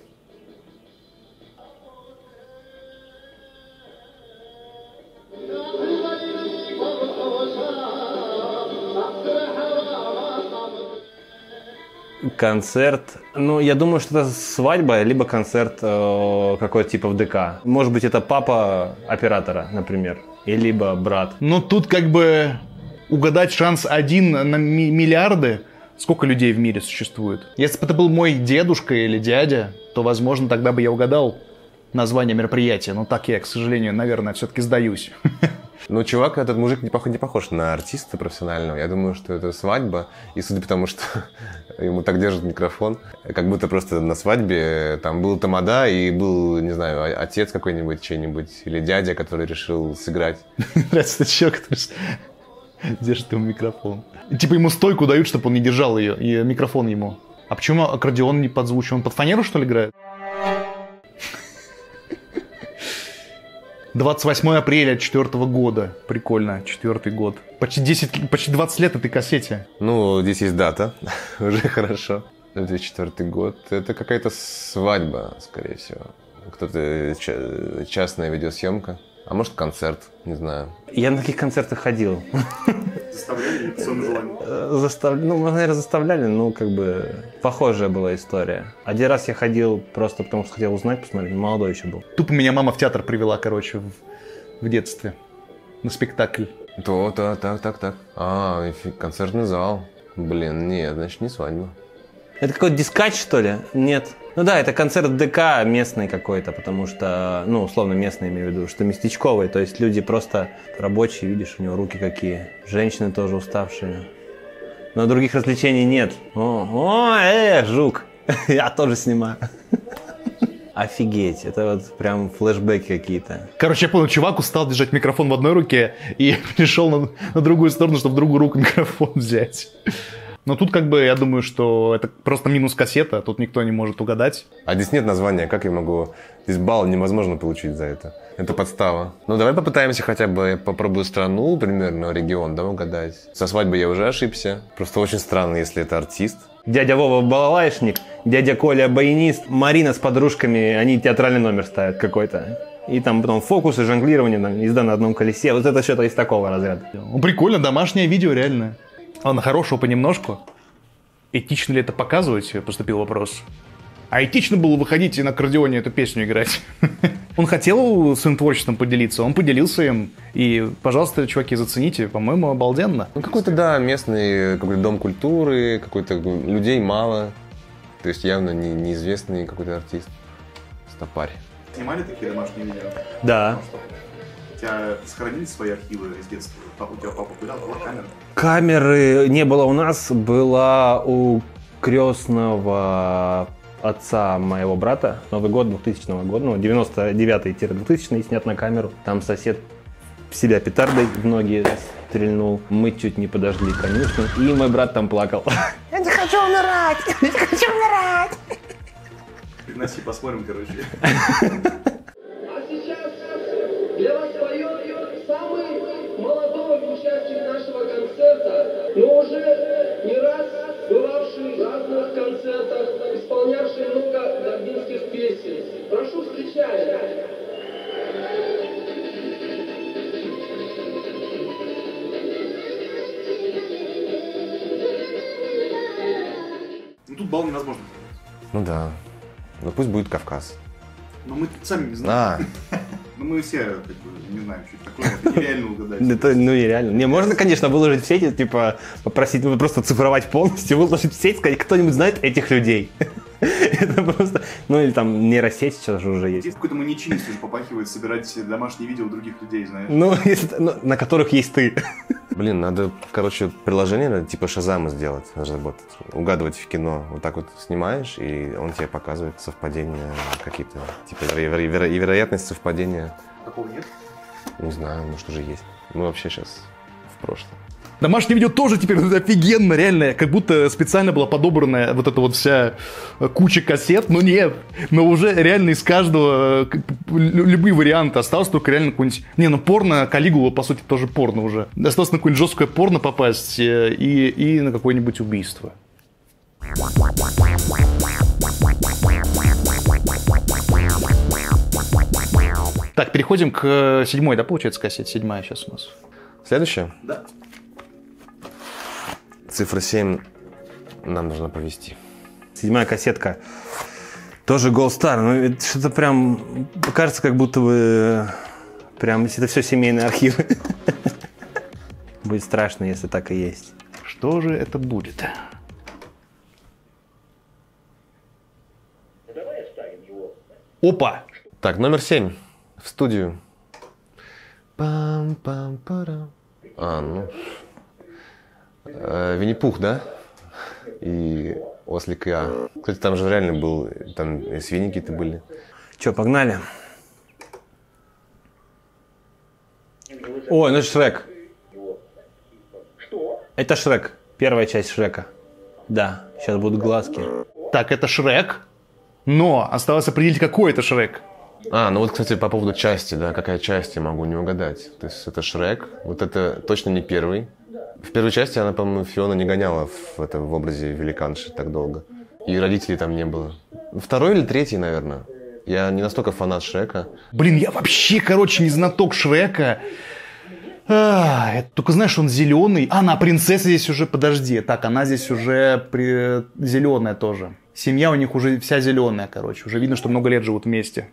Концерт. Ну, я думаю, что это свадьба, либо концерт какой-то типа в ДК. Может быть, это папа оператора, например. И либо брат. Ну, тут как бы угадать шанс 1 на миллиарды. Сколько людей в мире существует? Если бы это был мой дедушка или дядя, то, возможно, тогда бы я угадал название мероприятия. Но так я, к сожалению, наверное, все-таки сдаюсь. Ну, чувак, этот мужик не похож на артиста профессионального. Я думаю, что это свадьба. И судя по тому, что ему так держит микрофон, как будто просто на свадьбе там был тамада и был, не знаю, отец какой-нибудь, чей-нибудь, или дядя, который решил сыграть. Нравится человек, который держит ему микрофон. И, типа ему стойку дают, чтобы он не держал ее, и микрофон ему. А почему аккордеон не подзвучен? Он под фанеру, что ли, играет? 28 апреля 2004 года. Прикольно, 4-й год. Почти 20 лет этой кассете. Ну, здесь есть дата. Уже хорошо. 2004 год. Это какая-то свадьба, скорее всего. Кто-то частная видеосъемка. А может, концерт, не знаю. Я на таких концертах ходил. Заставляли или по своему желанию? Ну, наверное, заставляли, но как бы похожая была история. Один раз я ходил просто потому, что хотел узнать, посмотреть, молодой еще был. Тупо меня мама в театр привела, короче, в детстве. На спектакль. Так. Концертный зал. Блин, нет, значит, не свадьба. Это какой-то дискач, что ли? Нет. Ну да, это концерт ДК местный какой-то, потому что, ну, условно местный, имею в виду, что местечковый. То есть люди просто рабочие, видишь, у него руки какие. Женщины тоже уставшие. Но других развлечений нет. Жук. Я тоже снимаю. Офигеть, это вот прям флешбеки какие-то. Короче, я понял, чувак устал держать микрофон в одной руке и перешел на другую сторону, чтобы в другую руку микрофон взять. Но тут как бы я думаю, что это просто минус кассета, тут никто не может угадать. А здесь нет названия, как я могу... Здесь балл невозможно получить за это. Это подстава. Ну, давай попытаемся хотя бы, попробую страну, примерно, регион, да, угадать. Со свадьбой я уже ошибся. Просто очень странно, если это артист. Дядя Вова балалайшник, дядя Коля баянист, Марина с подружками, они театральный номер ставят какой-то. И там потом фокусы, жонглирование, там, езда на одном колесе. Вот это что-то из такого разряда. Ну, прикольно, домашнее видео, реально. Ладно, хорошего понемножку. Этично ли это показывать, поступил вопрос. А этично было выходить и на аккордеоне эту песню играть. Он хотел своим творчеством поделиться, он поделился им. И, пожалуйста, чуваки, зацените, по-моему, обалденно. Ну, какой-то, да, местный какой-то дом культуры, какой-то людей мало. То есть явно неизвестный какой-то артист. Стопарь. Снимали такие домашние видео? Да. У тебя сохранились свои архивы из детства? У тебя папа куда? Была камера? Камеры не было у нас, была у крестного отца моего брата. Новый год 2000 года, ну, 99-2000 снят на камеру. Там сосед себя петардой в ноги стрельнул. Мы чуть не подожгли конюшню, и мой брат там плакал. Я не хочу умирать! Я не хочу умирать! Приноси, посмотрим, короче. А сейчас для вас поет самый молодой участник нашего концерта, но уже не раз бывавший в разных концертах, исполнявший много даргинских песен. Прошу встречать. Ну тут балл невозможно. Ну да. Ну пусть будет Кавказ. Но мы сами не знаем. Ну мы все как бы не знаем, что это такое. Это нереально угадать. Это, ну и реально. Не, можно, конечно, выложить в сеть, типа, попросить, ну, просто цифровать полностью, выложить в сеть, сказать, кто-нибудь знает этих людей. Это просто, ну или там нейросеть сейчас же уже есть. Здесь какой-то маньячинность уже попахивает собирать домашние видео других людей, знаешь. Ну, на которых есть ты. Блин, надо, короче, приложение типа Шазама сделать, разработать. Угадывать в кино. Вот так вот снимаешь, и он тебе показывает совпадения какие-то. Типа и вероятность совпадения такого нет? Не знаю, может уже есть. Мы вообще сейчас в прошлом. Домашнее видео тоже теперь офигенно, реально, как будто специально была подобранная вот эта вот вся куча кассет, но нет, но уже реально из каждого любые варианты, осталось только реально какой-нибудь, порно, Калигула, по сути, тоже порно уже, осталось на какое-нибудь жесткое порно попасть и на какое-нибудь убийство. Так, переходим к 7-й, да, получается, кассете, 7-я сейчас у нас. Следующее? Да. Цифра 7 нам нужно повести. 7-я кассетка. Тоже Gold Star. Но это что-то прям кажется, как будто бы прям это все семейные архивы. Будет страшно, если так и есть. Что же это будет? Опа! Так, номер 7. В студию. Пам-пам-парам. Винни-Пух, да? И Ослик Я. Кстати, там же реально был, там и свиньи какие-то были. Че, погнали? Ой, ну это Шрек. Что? Это Шрек. Первая часть Шрека. Да, сейчас будут глазки. Так, это Шрек, но осталось определить, какой это Шрек. Ну вот, кстати, по поводу части, да, какая часть, я могу не угадать. То есть это Шрек, вот это точно не первый. В первой части она, по-моему, Фиона не гоняла в образе великанши так долго. И родителей там не было. Второй или третий, наверное. Я не настолько фанат Шрека. Блин, я вообще, не знаток Шрека. Только знаешь, он зеленый. Она принцесса здесь уже, подожди. Так, она здесь уже зеленая тоже. Семья у них уже вся зеленая, Уже видно, что много лет живут вместе.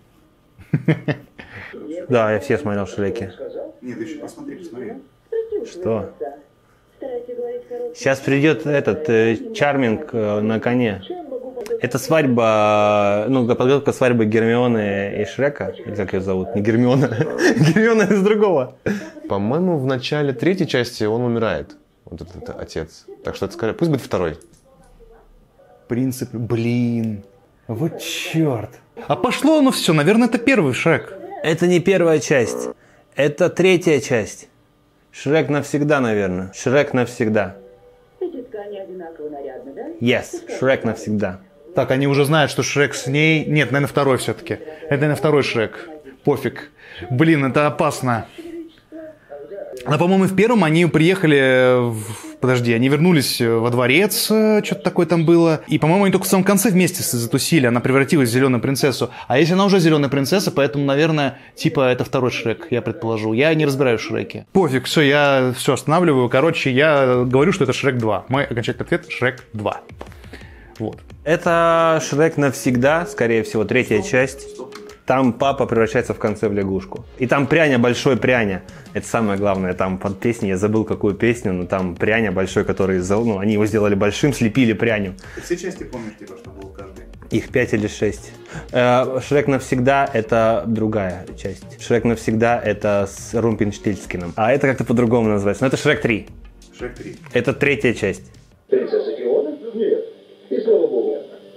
Да, я все смотрел Шреки. Нет, ты еще посмотри. Что? Сейчас придет этот Чарминг на коне. Это свадьба, подготовка свадьбы Гермионы и Шрека. Или как ее зовут? Не Гермиона. Гермиона из другого. По-моему, в начале третьей части он умирает. Вот этот отец. Так что это скорее, пусть будет второй. Принцип, блин. Вот черт. А пошло оно все, наверное, это первый Шрек. Это не первая часть. Это третья часть. Шрек навсегда, наверное. Шрек навсегда. Они одинаково нарядны, да? Yes, Шрек навсегда. Так, они уже знают, что Шрек с ней... Нет, наверное, второй все-таки. Это, наверное, второй Шрек. Пофиг. Блин, это опасно. Но, по-моему, в первом они приехали... Подожди, они вернулись во дворец, что-то такое там было. И, по-моему, они только в самом конце вместе затусили. Она превратилась в зеленую принцессу. А если она уже зеленая принцесса, поэтому, наверное, это второй Шрек, я предположу. Я не разбираюсь в Шреке. Пофиг, все, я все останавливаю. Я говорю, что это Шрек 2. Мой окончательный ответ — Шрек 2. Вот. Это Шрек навсегда, скорее всего, третья часть. Там папа превращается в конце в лягушку. И там пряня, большой пряня. Это самое главное. Там под песней, я забыл, какую песню, но там пряня большой, который... они его сделали большим, слепили пряню. Все части помнишь, что было каждый? Их 5 или 6. Шрек навсегда — это другая часть. Шрек навсегда — это с Румпельштильцкиным. А это как-то по-другому называется. Но это Шрек 3. Шрек 3. Это третья часть. Принцесса Фиона? Нет. И слава богу.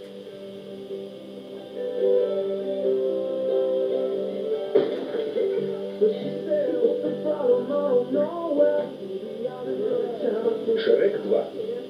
Шрек 2.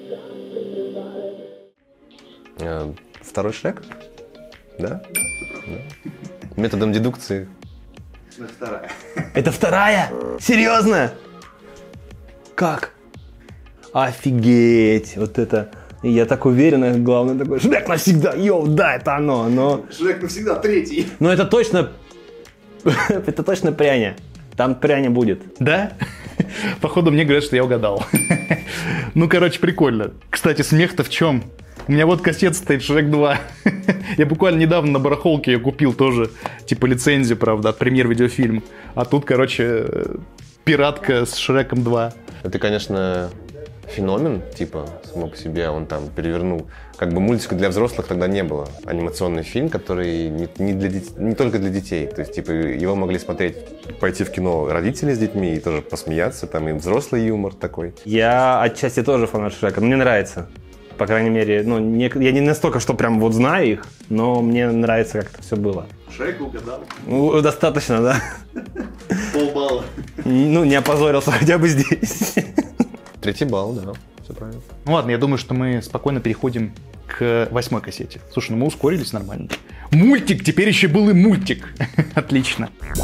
Второй Шрек? Да? Методом дедукции. Это вторая. Это вторая? Серьезно? Как? Офигеть! Вот это... И я так уверен, главное такой, Шрек навсегда, да, это оно, но... Шрек навсегда, третий. Но это точно... это точно пряня. Там пряня будет. Да? Походу, мне говорят, что я угадал. Прикольно. Кстати, смех-то в чем? У меня вот кассета стоит Шрек 2. Я буквально недавно на барахолке ее купил тоже. Лицензию, правда, от премьер-видеофильм. А тут, пиратка с Шреком 2. Это, конечно, феномен, само по себе. Он там перевернул. Мультика для взрослых тогда не было. Анимационный фильм, который не только для детей. То есть, его могли смотреть, пойти в кино родители с детьми и тоже посмеяться. Там и взрослый юмор такой. Я отчасти тоже фанат Шрека, но мне нравится. По крайней мере, ну, я не настолько, что прям вот знаю их, но мне нравится, как это все было. Шрек угадал. Ну, достаточно, да. Полбалла. Ну, не опозорился хотя бы здесь. 3 балл, да, все правильно. Ну ладно, я думаю, что мы спокойно переходим к 8 кассете. Слушай, ну мы ускорились нормально. Мультик! Теперь еще был и мультик. Отлично.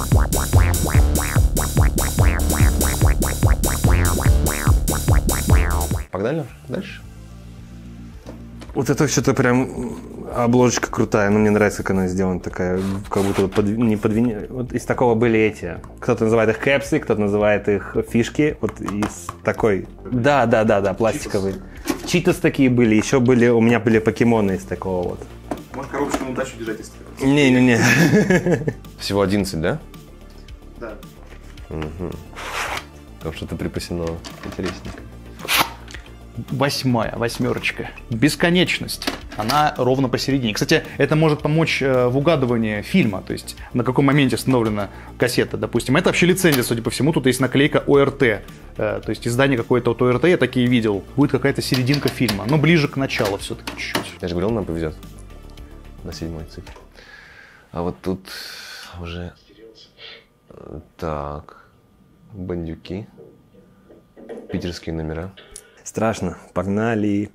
Погнали дальше. Вот это что-то прям обложечка крутая, но мне нравится, как она сделана такая, как будто вот вот из такого были эти. Кто-то называет их кэпсы, кто-то называет их фишки. Вот из такой. Да, пластиковые. Читос такие были, еще были, у меня были покемоны из такого вот. Может, коробочку на удачу держать, если ты... Не. Всего 11, да? Да. Угу. Там что-то припасено интересненько. 8, 8. Бесконечность. Она ровно посередине. Кстати, это может помочь в угадывании фильма, то есть на каком моменте установлена кассета, допустим. Это вообще лицензия, судя по всему, тут есть наклейка ОРТ. То есть издание какое-то от ОРТ, я такие видел. Будет какая-то серединка фильма, но ближе к началу все-таки чуть-чуть. Я же говорил, нам повезет. На 7-й цифре. А вот тут уже... Так. Бандюки. Питерские номера. Страшно. Погнали.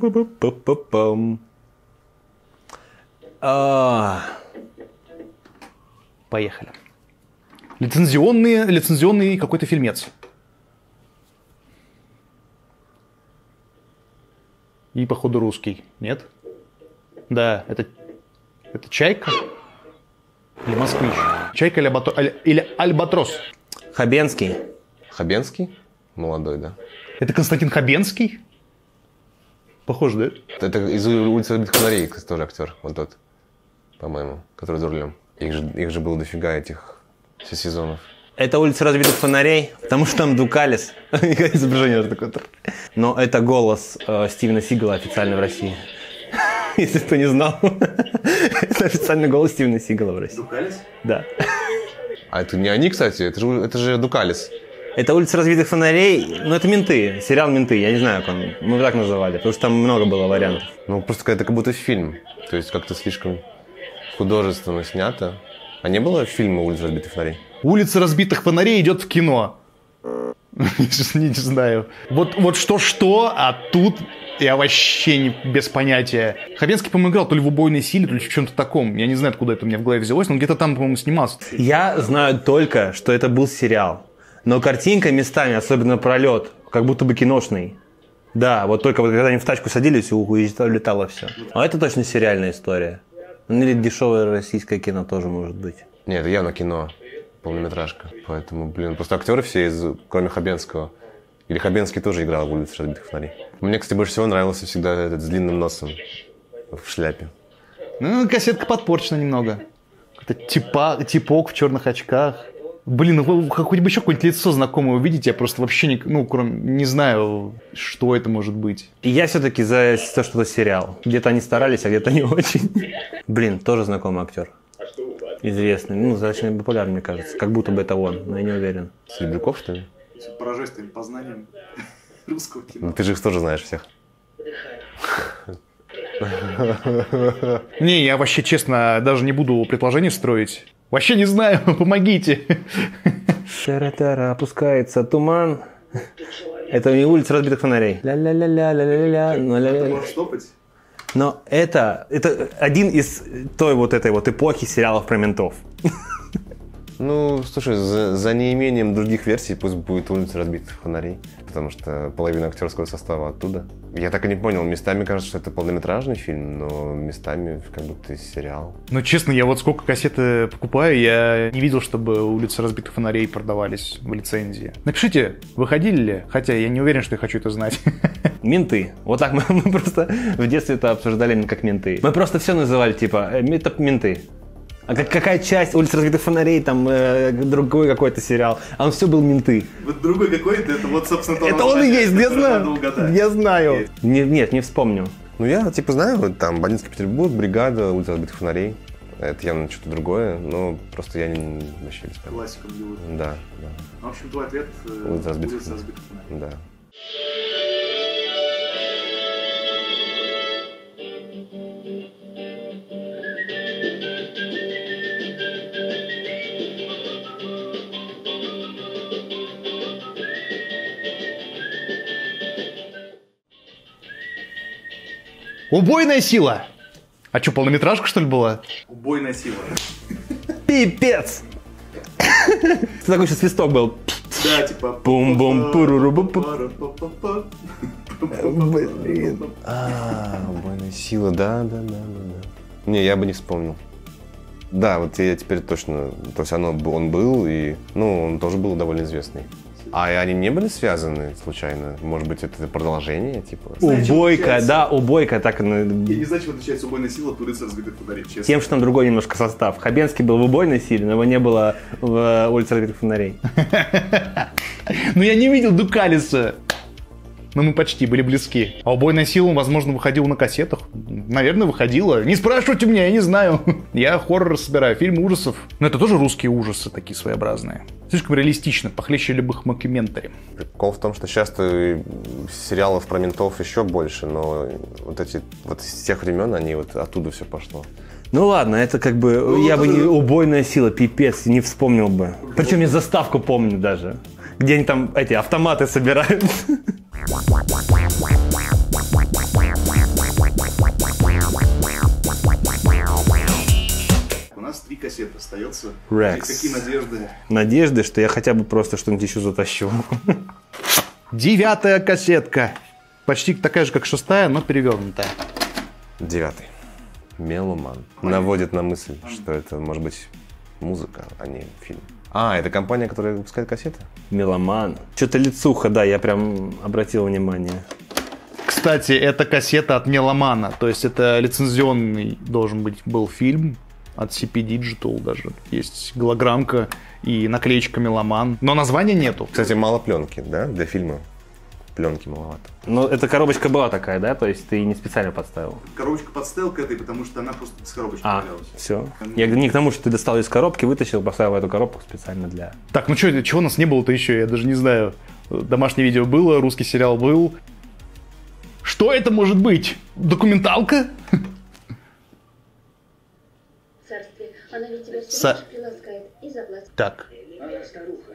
Поехали. Лицензионный какой-то фильмец. И, походу, русский. Нет? Да, это Чайка? Или Москвич? Чайка или Альбатрос? Хабенский. Хабенский? Молодой, да. Это Константин Хабенский? Похоже, да? Это из «Улицы разбитых фонарей», кстати, тоже актер. Вот тот, по-моему, который за рулем. Их же было дофига, этих все сезонов. Это «Улица разбитых фонарей», потому что там Дукалис. Изображение уже такое. Но это голос Стивена Сигала официально в России. Если кто не знал. Это официальный голос Стивена Сигала в России. Дукалис? Да. А это не они, кстати, это же Дукалис. Это «Улица разбитых фонарей», ну это «Менты», сериал «Менты», я не знаю, как он, мы так называли, потому что там много было вариантов. Ну, просто это как будто фильм. То есть как-то слишком художественно снято. А не было фильма «Улица разбитых фонарей»? «Улица разбитых фонарей» идет в кино. Не знаю. Вот что-что, а тут я вообще без понятия. Хабенский, по-моему, играл то ли в «Убойной силе», то ли в чем-то таком. Я не знаю, откуда это у меня в голове взялось, но где-то там, по-моему, снимался. Я знаю только, что это был сериал. Но картинка местами, особенно пролет, как будто бы киношный. Да, вот только вот когда они в тачку садились, улетало все. А это точно сериальная история. Ну или дешевое российское кино тоже может быть. Нет, это явно кино, полнометражка. Поэтому, просто актеры все, кроме Хабенского. Или Хабенский тоже играл в «Улице разбитых фонарей». Мне, кстати, больше всего нравился всегда этот с длинным носом в шляпе. Ну, кассетка подпорчена немного. Какой-то типок в черных очках. Блин, вы хоть бы еще какое-нибудь лицо знакомое увидите, я просто вообще не знаю, что это может быть. Я все-таки за что-то сериал. Где-то они старались, а где-то не очень. Блин, тоже знакомый актер. Известный, достаточно популярный, мне кажется. Как будто бы это он, но я не уверен. Серебряков, что ли? Поражаюсь твоим познанием русского кино. Ну, ты же их тоже знаешь всех. Не, я вообще, честно, даже не буду предположений строить. Вообще не знаю, помогите. Тара-тара, опускается туман. Это не «Улица разбитых фонарей». Ля-ля-ля-ля-ля-ля-ля. Ты можешь стопать? Но это один из той вот этой вот эпохи сериалов про ментов. Ну, слушай, за неимением других версий пусть будет «Улица разбитых фонарей», потому что половина актерского состава оттуда. Я так и не понял, местами кажется, что это полнометражный фильм, но местами как будто сериал. Ну, честно, я вот сколько кассеты покупаю, я не видел, чтобы «Улица разбитых фонарей» продавались в лицензии. Напишите, выходили ли, хотя я не уверен, что я хочу это знать. Менты. Вот так мы просто в детстве это обсуждали как менты. Мы просто все называли, типа, это менты. А какая часть «Улицы разбитых фонарей», там другой какой-то сериал. А он все был менты. Вот другой какой-то, это вот, собственно, то это он и есть, я знаю. Я знаю. Нет, не вспомню. Ну, я, знаю, там, «Бандитский Петербург», «Бригада», «Улица разбитых фонарей». Это явно что-то другое, но просто я вообще не вспомню. Классика Голливуда. Да. В общем, твой ответ «Улица разбитых фонарей». Да. Убойная сила. А что, полнометражка, что ли, была? Убойная сила. Пипец! Такой еще свисток был. Да, типа... Бум-бум, пуру-ру-бум-пум. Убойная сила, да. Не, я бы не вспомнил. Да, вот я теперь точно... То есть он был, и... Ну, он тоже был довольно известный. А они не были связаны случайно? Может быть, это продолжение, типа? Убойка, да, убойка, так... Я не знаю, чем отличается убойная сила от улицы разбитых фонарей, честно. Тем, что там другой немножко состав. Хабенский был в убойной силе, но его не было в улице разбитых фонарей. Ну я не видел Дукалиса. Но мы почти были близки. А убойная сила, возможно, выходила на кассетах. Наверное, выходила. Не спрашивайте меня, я не знаю. Я хоррор собираю, фильмы ужасов. Но это тоже русские ужасы такие своеобразные. Слишком реалистично, похлеще любых мокюментари. Прикол в том, что сейчас-то сериалов про ментов еще больше, но вот эти вот с тех времен они вот оттуда все пошло. Ну ладно, это как бы... я бы не... Убойная сила, пипец, не вспомнил бы. Причем я заставку помню даже. Где они там эти автоматы собирают. У нас 3 кассеты остается. Рекс. Какие надежды? Надежды, что я хотя бы просто что-нибудь еще затащу. 9-я кассетка. Почти такая же, как 6-я, но перевернутая. 9-й. Меломан. Наводит на мысль, что это может быть музыка, а не фильм. А, это компания, которая выпускает кассеты? Меломан. Что-то лицуха, да, я прям обратил внимание. Кстати, это кассета от Меломана. То есть это лицензионный должен быть был фильм от CP Digital даже. Есть голограммка и наклеечка Меломан. Но названия нету. Кстати, мало пленки, да, для фильма? Пленки маловато. Ну, эта коробочка была такая, да? То есть ты не специально подставил? Коробочка подставил к этой, потому что она просто без коробочки появлялась. Все. Я не к тому, что ты достал из коробки, вытащил, поставил эту коробку специально для... Так, ну что, чего у нас не было-то еще? Я даже не знаю. Домашнее видео было, русский сериал был. Что это может быть? Документалка? Царствие, она ведь тебя всего лишь приласкает и заплатит. Так. Она старуха.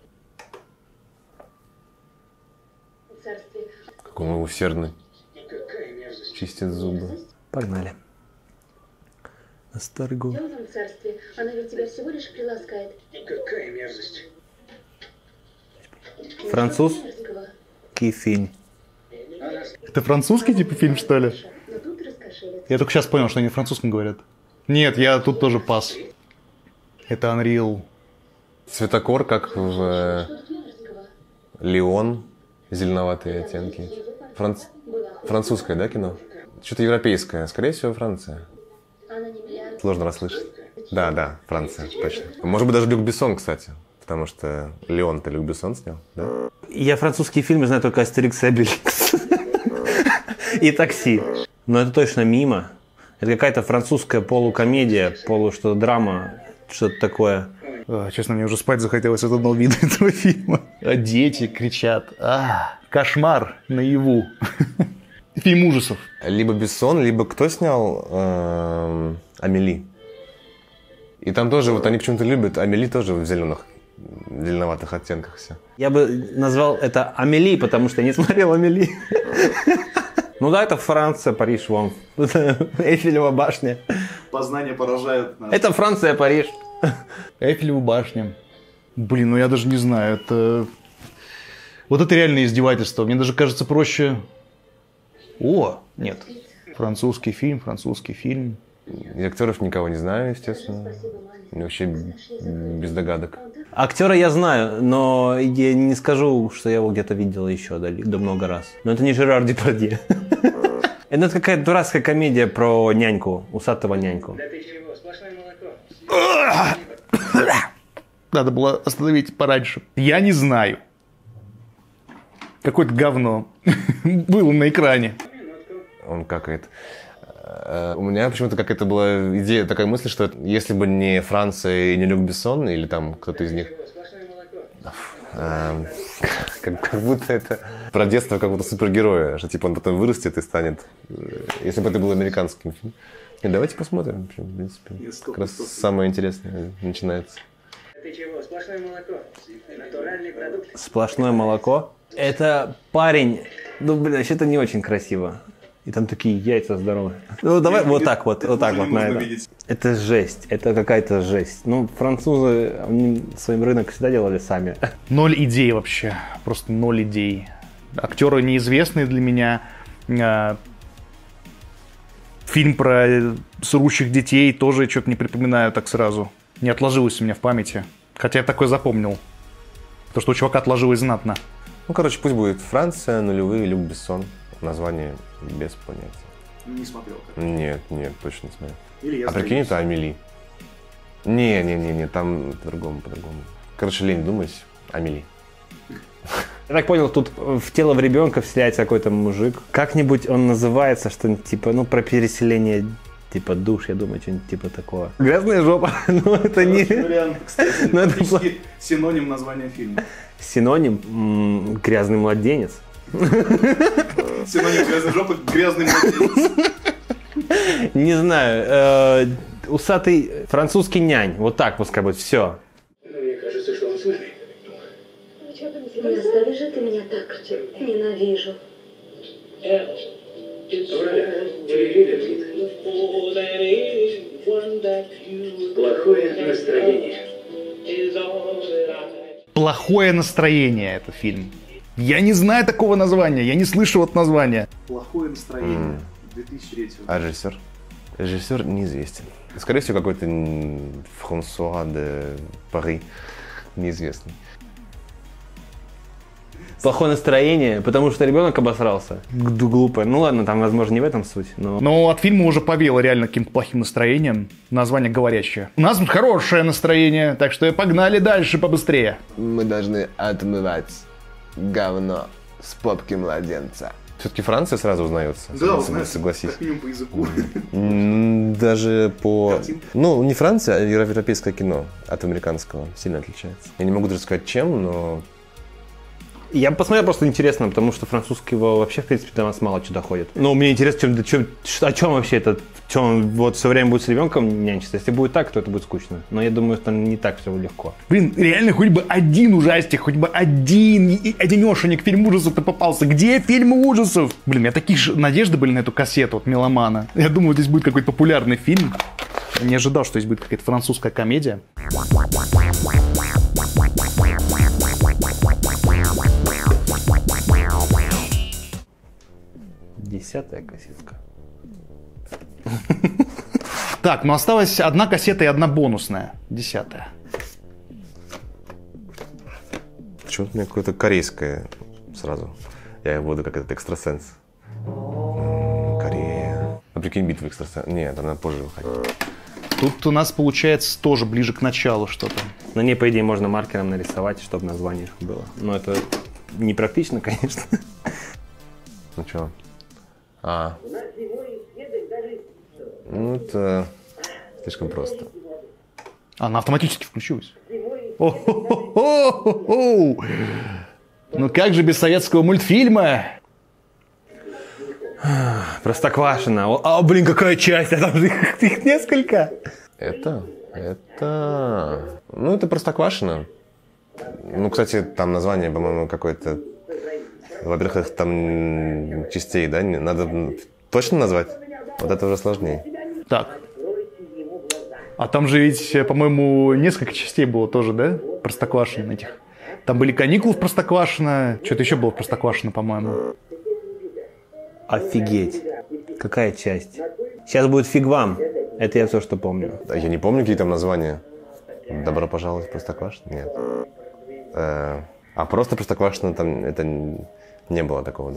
Царствие. Какой он усердный. Какая мерзость. Чистит зубы. Погнали. На старгу. В темном царстве, она ведь тебя всего лишь приласкает. Какая мерзость. Француз? Мерзкого. Кифинь. Это французский типа фильм, что ли? Но тут раскошелится. Я только сейчас понял, что они на французском говорят. Нет, я тут тоже пас. Это Unreal. Цветокор, как в Леон. Зеленоватые оттенки. Французское, да, кино? Что-то европейское. Скорее всего, Франция. Сложно расслышать. Да, Франция, точно. Может быть, даже Люк Бессон, кстати. Потому что Леон-то Люк Бессон снял, да? Я французские фильмы знаю только «Астерикс и Обеликс». И «Такси». Но это точно мимо. Это какая-то французская полукомедия, что-то драма, что-то такое. Честно, мне уже спать захотелось от одного вида этого фильма. А дети кричат. Кошмар наяву. Фильм ужасов. Либо Бессон, либо кто снял Амели. И там тоже, вот они почему-то любят Амели тоже в зеленоватых оттенках все. Я бы назвал это Амели, потому что я не смотрел Амели. Ну да, это Франция, Париж, вон. Эйфелева башня. Познание поражает нас. Это Франция, Париж. Эйфелева башня. Блин, ну я даже не знаю, это... Вот это реальное издевательство. Мне даже кажется проще... Нет. Французский фильм. Из актеров никого не знаю, естественно. Вообще без догадок. Актера я знаю, но я не скажу, что я его где-то видел еще да много раз. Но это не Жерар Депардье. Это какая-то дурацкая комедия про няньку, усатого няньку. Да ты чего, сплошное молоко. Надо было остановить пораньше. Я не знаю. Какое-то говно было на экране. Он какает. У меня почему-то какая-то была идея, такая мысль, что если бы не Франция и не Люк Бессон, или там кто-то из них... Как будто это про детство какого-то супергероя, что типа он потом вырастет и станет... Если бы это был американским фильм. Давайте посмотрим. В принципе, как раз самое интересное начинается. Ты чего, сплошное молоко. Натуральный продукт. Сплошное молоко. Это парень... Ну, блин, вообще-то не очень красиво. И там такие яйца здоровые. Ну, давай вот так вот на это. Это жесть, это какая-то жесть. Ну, французы, они свой рынок всегда делали сами. 0 идей вообще, просто 0 идей. Актеры неизвестные для меня. Фильм про срущих детей тоже что-то не припоминаю так сразу. Не отложилось у меня в памяти. Хотя я такое запомнил. Потому что у чувака отложилось знатно. Ну, короче, пусть будет Франция, нулевые, Люк Бессон. Название без понятия. Не смотрел. Нет, точно не смотрел. Или я прикинь, это Амели. Не, там по-другому. Короче, лень думать, Амели. Я так понял, тут в тело в ребенка вселяется какой-то мужик. Как-нибудь он называется, что-нибудь типа, ну, про переселение, типа душ, я думаю, что-нибудь типа такого. Грязная жопа, ну это не... Вариант, кстати, практически синоним названия фильма. Синоним грязный младенец. Синоним грязной жопы — грязный младенец. Не знаю, усатый французский нянь, вот так пускай будет, все. Мне кажется, что он с нами. Не оставишь же ты меня так, ненавижу. Плохое настроение. Плохое настроение — это фильм. Я не знаю такого названия, я не слышу вот названия. Плохое настроение. 2003. А режиссер? Режиссер неизвестен. Скорее всего, какой-то Франсуа де Пари. Неизвестный. Плохое настроение, потому что ребенок обосрался. Глупо. Ну ладно, там, возможно, не в этом суть, но... Но от фильма уже повеяло реально каким-то плохим настроением. Название говорящее. У нас хорошее настроение, так что погнали дальше побыстрее. Мы должны отмывать говно с попки младенца. Все-таки Франция сразу узнается. Да, узнается. Согласись. Как минимум по языку. Даже по... Картинка. Ну, не Франция, а европейское кино от американского сильно отличается. Я не могу даже сказать, чем, но... Я посмотрел, просто интересно, потому что французского вообще, в принципе, до нас мало что доходит. Но мне интересно, о чем вообще это, что он вот все время будет с ребенком нянчиться. Если будет так, то это будет скучно. Но я думаю, что не так все легко. Блин, реально хоть бы один ужастик, хоть бы одинешенек фильм ужасов-то попался. Где фильмы ужасов? Блин, у меня такие же надежды были на эту кассету от Меломана. Я думал, здесь будет какой-то популярный фильм. Не ожидал, что здесь будет какая-то французская комедия. Десятая кассетка. Так, ну осталась одна кассета и одна бонусная. 10-я. Почему-то у меня какое-то корейское сразу. Я буду как этот экстрасенс. Корея. А прикинь, битва экстрасенсов. Нет, она позже выходит. Тут у нас получается тоже ближе к началу что-то. На ней, по идее, можно маркером нарисовать, чтобы название было. Но это не практично, конечно. Ну что? Ну, это слишком просто. Она автоматически включилась. О-хо-хо-хо-хо-хо! Ну как же без советского мультфильма? Простоквашино. Блин, какая часть? А там же их несколько. Это... Ну, это Простоквашино. Ну, кстати, там название, по-моему, какое-то... Во-первых, их там частей, да? Надо точно назвать? Вот это уже сложнее. Так. А там же ведь, по-моему, несколько частей было тоже, да? Простоквашино этих. Там были каникулы в Простоквашино. Что-то еще было в Простоквашино, по-моему. Офигеть. Какая часть? Сейчас будет фиг вам. Это я все, что помню. Я не помню, какие там названия. Добро пожаловать в Простоквашино? Нет. А просто Простоквашино там это не было такого,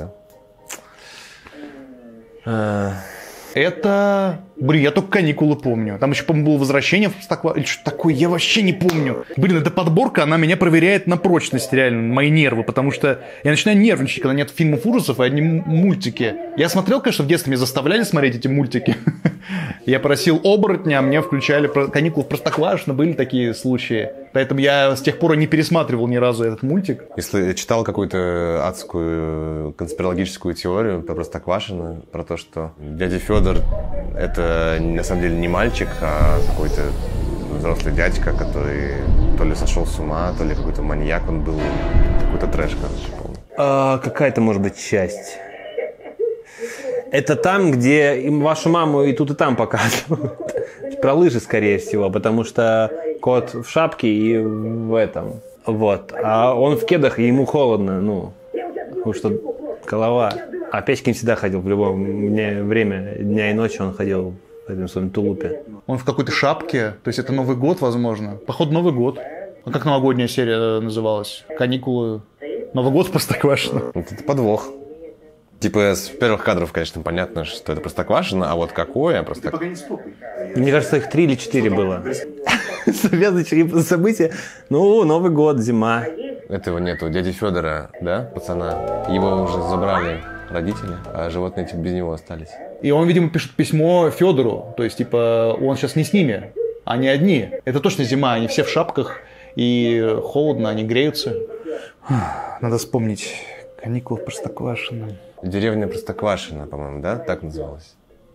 да? Это... Блин, я только каникулы помню. Там еще, по-моему, было возвращение в Простоквашино. Или что-то такое, я вообще не помню. Блин, эта подборка, она меня проверяет на прочность, реально, мои нервы. Потому что я начинаю нервничать, когда нет фильмов ужасов и одни мультики. Я смотрел, конечно, в детстве, меня заставляли смотреть эти мультики. Я просил оборотня, а мне включали каникулы в Простоквашино. Были такие случаи. Поэтому я с тех пор и не пересматривал ни разу этот мультик. Если я читал какую-то адскую конспирологическую теорию про Простоквашино, про то, что дядя Федор — это на самом деле не мальчик, а какой-то взрослый дядька, который то ли сошел с ума, то ли какой-то маньяк он был. Какой-то трэш, короче, помню. Какая-то, может быть, часть. Это там, где им вашу маму и тут, и там показывают. Про лыжи, скорее всего, потому что кот в шапке и в этом. Вот. А он в кедах, и ему холодно, ну, потому что голова. А Печкин всегда ходил в любое время дня и ночи, он ходил в этом своем тулупе. Он в какой-то шапке, то есть это Новый год, возможно. Походу, Новый год. А как новогодняя серия называлась? Каникулы. Новый год в Простоквашино. Вот это подвох. Типа с первых кадров, конечно, понятно, что это Простоквашино, а вот какое Ты пока не спокой. Мне кажется, их 3 или 4 было. Связочные события. Ну, Новый год, зима. Этого нету. Дяди Федора, да, пацана? Его уже забрали родители, а животные типа без него остались. И он, видимо, пишет письмо Федору. То есть, типа, он сейчас не с ними. Они одни. Это точно зима. Они все в шапках. И холодно, они греются. Надо вспомнить. Каникулы в Простоквашино. Деревня Простоквашино, по-моему, да? Так называлась.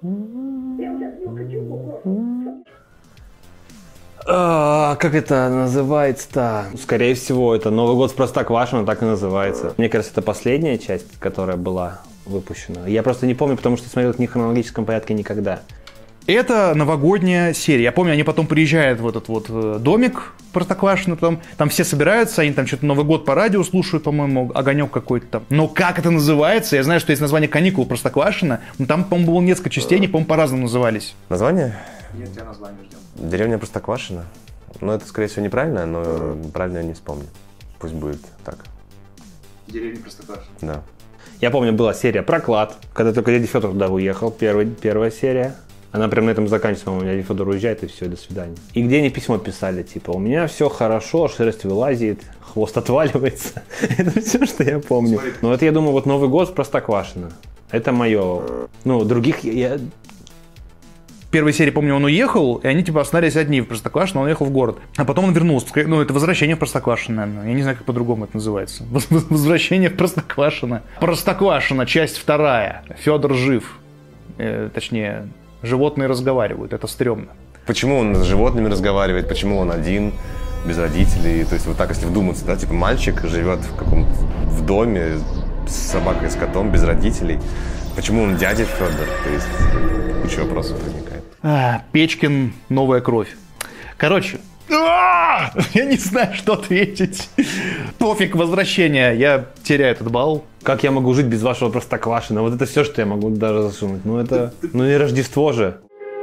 Как это называется-то? Скорее всего, это Новый год в Простоквашино, так и называется. Мне кажется, это последняя часть, которая была выпущена. Я просто не помню, потому что смотрел их не в хронологическом порядке никогда. Это новогодняя серия. Я помню, они потом приезжают в этот вот домик Простоквашино, там все собираются, они там что-то Новый год по радио слушают, по-моему, огонек какой-то там. Но как это называется? Я знаю, что есть название «Каникул Простоквашино», но там, по-моему, было несколько частей, они, по-моему, по-разному назывались. Название? Нет, тебя название ждем. Деревня Простоквашино. Ну, это, скорее всего, неправильно, но правильно я не вспомню. Пусть будет так. Деревня Простоквашино. Да. Я помню, была серия «Проклад», когда только дядя Федор туда уехал, первая серия. Она прям на этом заканчивается, по-моему, дядя Федор уезжает, и все, до свидания. И где они письмо писали, типа, у меня все хорошо, шерсть вылазит, хвост отваливается. Это все, что я помню. Но это, я думаю, вот Новый год в Простоквашино. Это мое... Ну, других я... В первой серии, помню, он уехал, и они, типа, остались одни в Простоквашино, он уехал в город. А потом он вернулся. Ну, это возвращение в Простоквашино, наверное. Я не знаю, как по-другому это называется. Возвращение в Простоквашино. Простоквашино, часть 2. Федор жив. Точнее... Животные разговаривают, это стрёмно. Почему он с животными разговаривает, почему он один, без родителей? То есть вот так, если вдуматься, да, типа мальчик живет в доме с собакой, с котом, без родителей. Почему он дядя Федор? То есть куча вопросов возникает. Печкин, новая кровь. Короче, я не знаю, что ответить. Пофиг, возвращение, я теряю этот балл. Как я могу жить без вашего Простоквашино? Вот это все, что я могу даже засунуть. Ну это... Ну и Рождество же.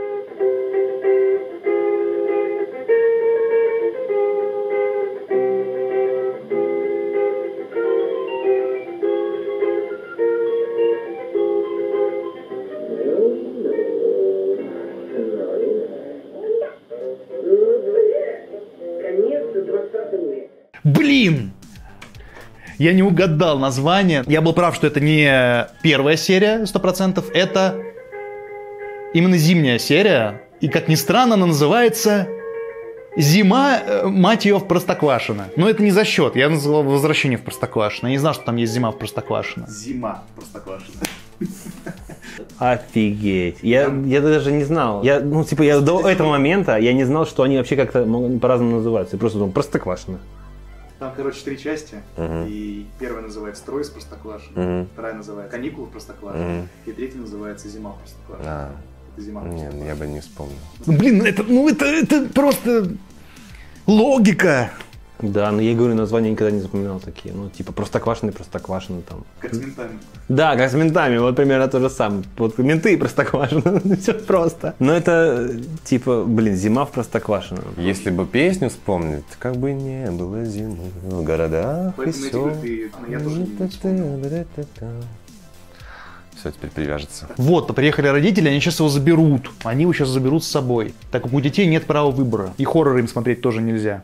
Блин! Я не угадал название. Я был прав, что это не первая серия, 100%. Это именно зимняя серия. И, как ни странно, она называется «Зима, мать ее, в Простоквашино». Но это не за счет. Я назвал «Возвращение в Простоквашино». Я не знал, что там есть зима в Простоквашино. Зима в Простоквашино. Офигеть. Я даже не знал. Я до этого момента я не знал, что они вообще как-то по-разному называются. Я просто думал, Простоквашино. Там, короче, 3 части. И первая называется «Трое из Простоквашино», вторая называется «Каникулы в Простоквашино», и третья называется «Зима в Простоквашино». Это зима в Простоквашино. Нет, я бы не вспомнил. Блин, это просто логика. Да, но я говорю, названия никогда не запоминал такие. Ну, типа Простоквашино там. Как с ментами. Да, как с ментами, вот примерно то же самое. Вот менты и Простоквашино, все просто. Но это, типа, зима в Простоквашино. Если бы песню вспомнить, как бы не было зимы в городах, и все. Я тоже не вспомнил. Все, теперь привяжется. Вот, приехали родители, они сейчас его заберут. Они его сейчас заберут с собой. Так как у детей нет права выбора. И хорроры им смотреть тоже нельзя.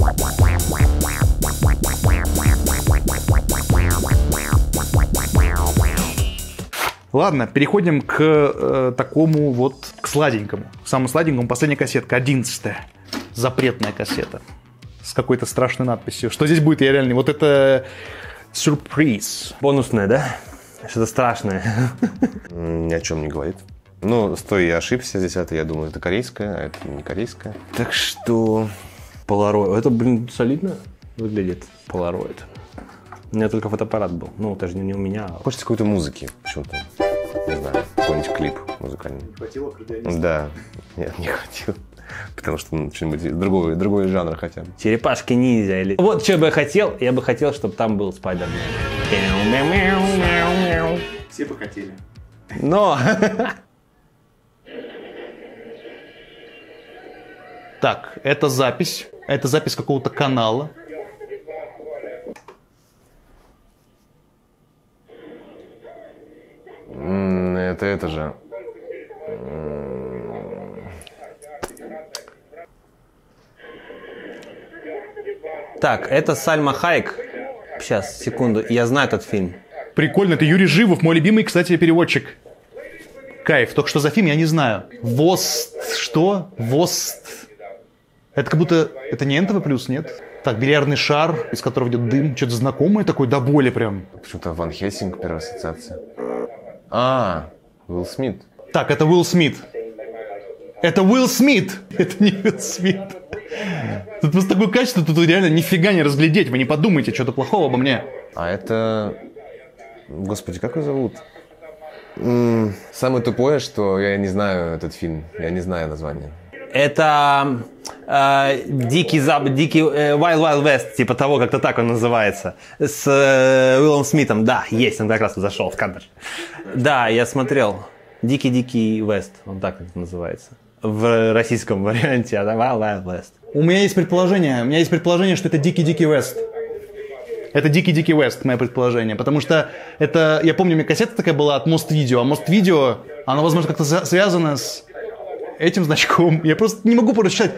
Ладно, переходим к такому вот, к сладенькому. Самому сладенькому, последняя кассетка, 11-я. Запретная кассета. С какой-то страшной надписью. Что здесь будет, я реально... Вот это сюрприз. Бонусная, да? Что-то страшное. Ни о чем не говорит. Ну, стой, я ошибся. Здесь я думаю, это корейская, а это не корейская. Так что... Полароид. Это, солидно выглядит. Полароид. У меня только фотоаппарат был. Ну, это же не у меня. Хочется какой-то музыки почему-то. не знаю, какой-нибудь клип музыкальный. Не хватило аккордеониста? Да, нет, не хватило. Потому что что-нибудь другой жанр хотя бы. Черепашки-ниндзя или... Вот что бы я хотел. Я бы хотел, чтобы там был Спайдермен. Все бы хотели. Но... Так, это запись. Это запись какого-то канала. Это же. Так, это Сальма Хайек. Сейчас, секунду. Я знаю этот фильм. Прикольно, это Юрий Живов, мой любимый, кстати, переводчик. Кайф. Только что за фильм я не знаю. Вост. Что? Вост. Это как будто... Это не НТВ+, нет? Так, бильярдный шар, из которого идет дым. Что-то знакомое такое, до боли прям. Почему-то Ван Хельсинг, первая ассоциация. Уилл Смит. Так, это Уилл Смит. Это Уилл Смит! Это не Уилл Смит. Тут просто такое качество, тут реально нифига не разглядеть. Вы не подумайте что-то плохого обо мне. А это... Господи, как его зовут? Самое тупое, что я не знаю этот фильм. Я не знаю название. Это Дикий Запад, Дикий Wild Wild West, типа того, как-то так он называется. С Уиллом Смитом. Да, есть, он как раз зашел в кадр. Да, я смотрел. Дикий Вест, он так это называется. В российском варианте, а Wild Wild West. У меня есть предположение, что это Дикий Вест. Это Дикий Вест, мое предположение. Потому что это, я помню, у меня кассета такая была от Most Video. А Most Video, оно, возможно, как-то связано с этим значком. Я просто не могу прочитать.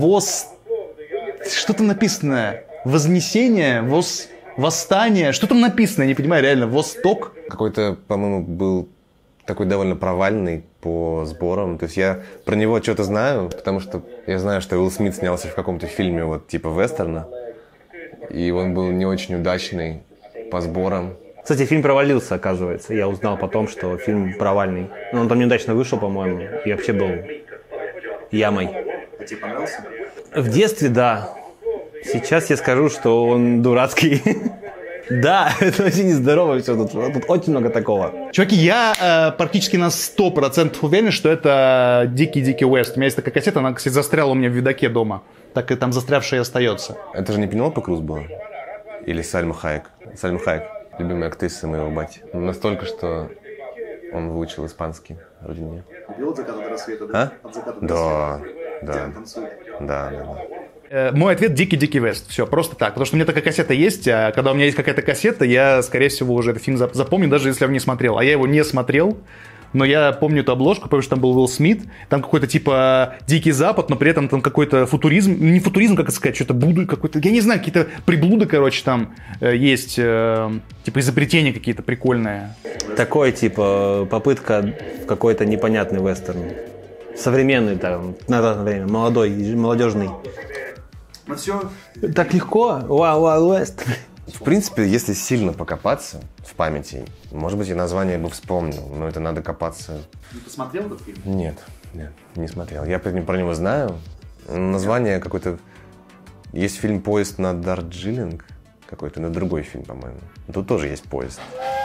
Что там написано? Вознесение? Восстание? Что там написано? Я не понимаю, реально. Восток? Какой-то, по-моему, был такой довольно провальный по сборам. То есть я про него что-то знаю, потому что я знаю, что Уилл Смит снялся в каком-то фильме вот типа вестерна. И он был не очень удачный по сборам. Кстати, фильм провалился, оказывается. Я узнал потом, что фильм провальный. Он там неудачно вышел, по-моему, и вообще был ямой. А тебе понравился? В детстве, да. Сейчас я скажу, что он дурацкий. Да, это очень нездорово все тут. Тут очень много такого. Чуваки, я практически на 100% уверен, что это Дикий Вест. У меня есть такая кассета, она, кстати, застряла у меня в видаке дома. Так и там застрявшая и остается. Это же не Пенелопа Круз была? Или Сальма Хайек? Сальма Хайек, любимая актриса моего бати. Настолько, что он выучил испанский. Вроде нет. Убил от заката до рассвета, да? От заката до рассвета. Где он танцует. Да. Мой ответ Дикий Вест. Все, просто так. Потому что у меня такая кассета есть, а когда у меня есть какая-то кассета, я, скорее всего, уже этот фильм запомню, даже если я его не смотрел. А я его не смотрел, но я помню эту обложку, помню, что там был Уилл Смит, там какой-то типа Дикий Запад, но при этом там какой-то футуризм, не футуризм, как это сказать, что-то буду какой-то, я не знаю, какие-то приблуды, короче, там есть, типа изобретения какие-то прикольные. Такой, типа, попытка в какой-то непонятный вестерн. Современный, там, на данное время, молодежный. Ну все. Так легко. Wild West. В принципе, если сильно покопаться в памяти, может быть, и название бы вспомнил, но это надо копаться. Ты смотрел этот фильм? Нет, не смотрел. Я про него знаю. Название какое-то... Есть фильм «Поезд на Дарджилинг», какой-то, но другой фильм, по-моему. Тут тоже есть поезд.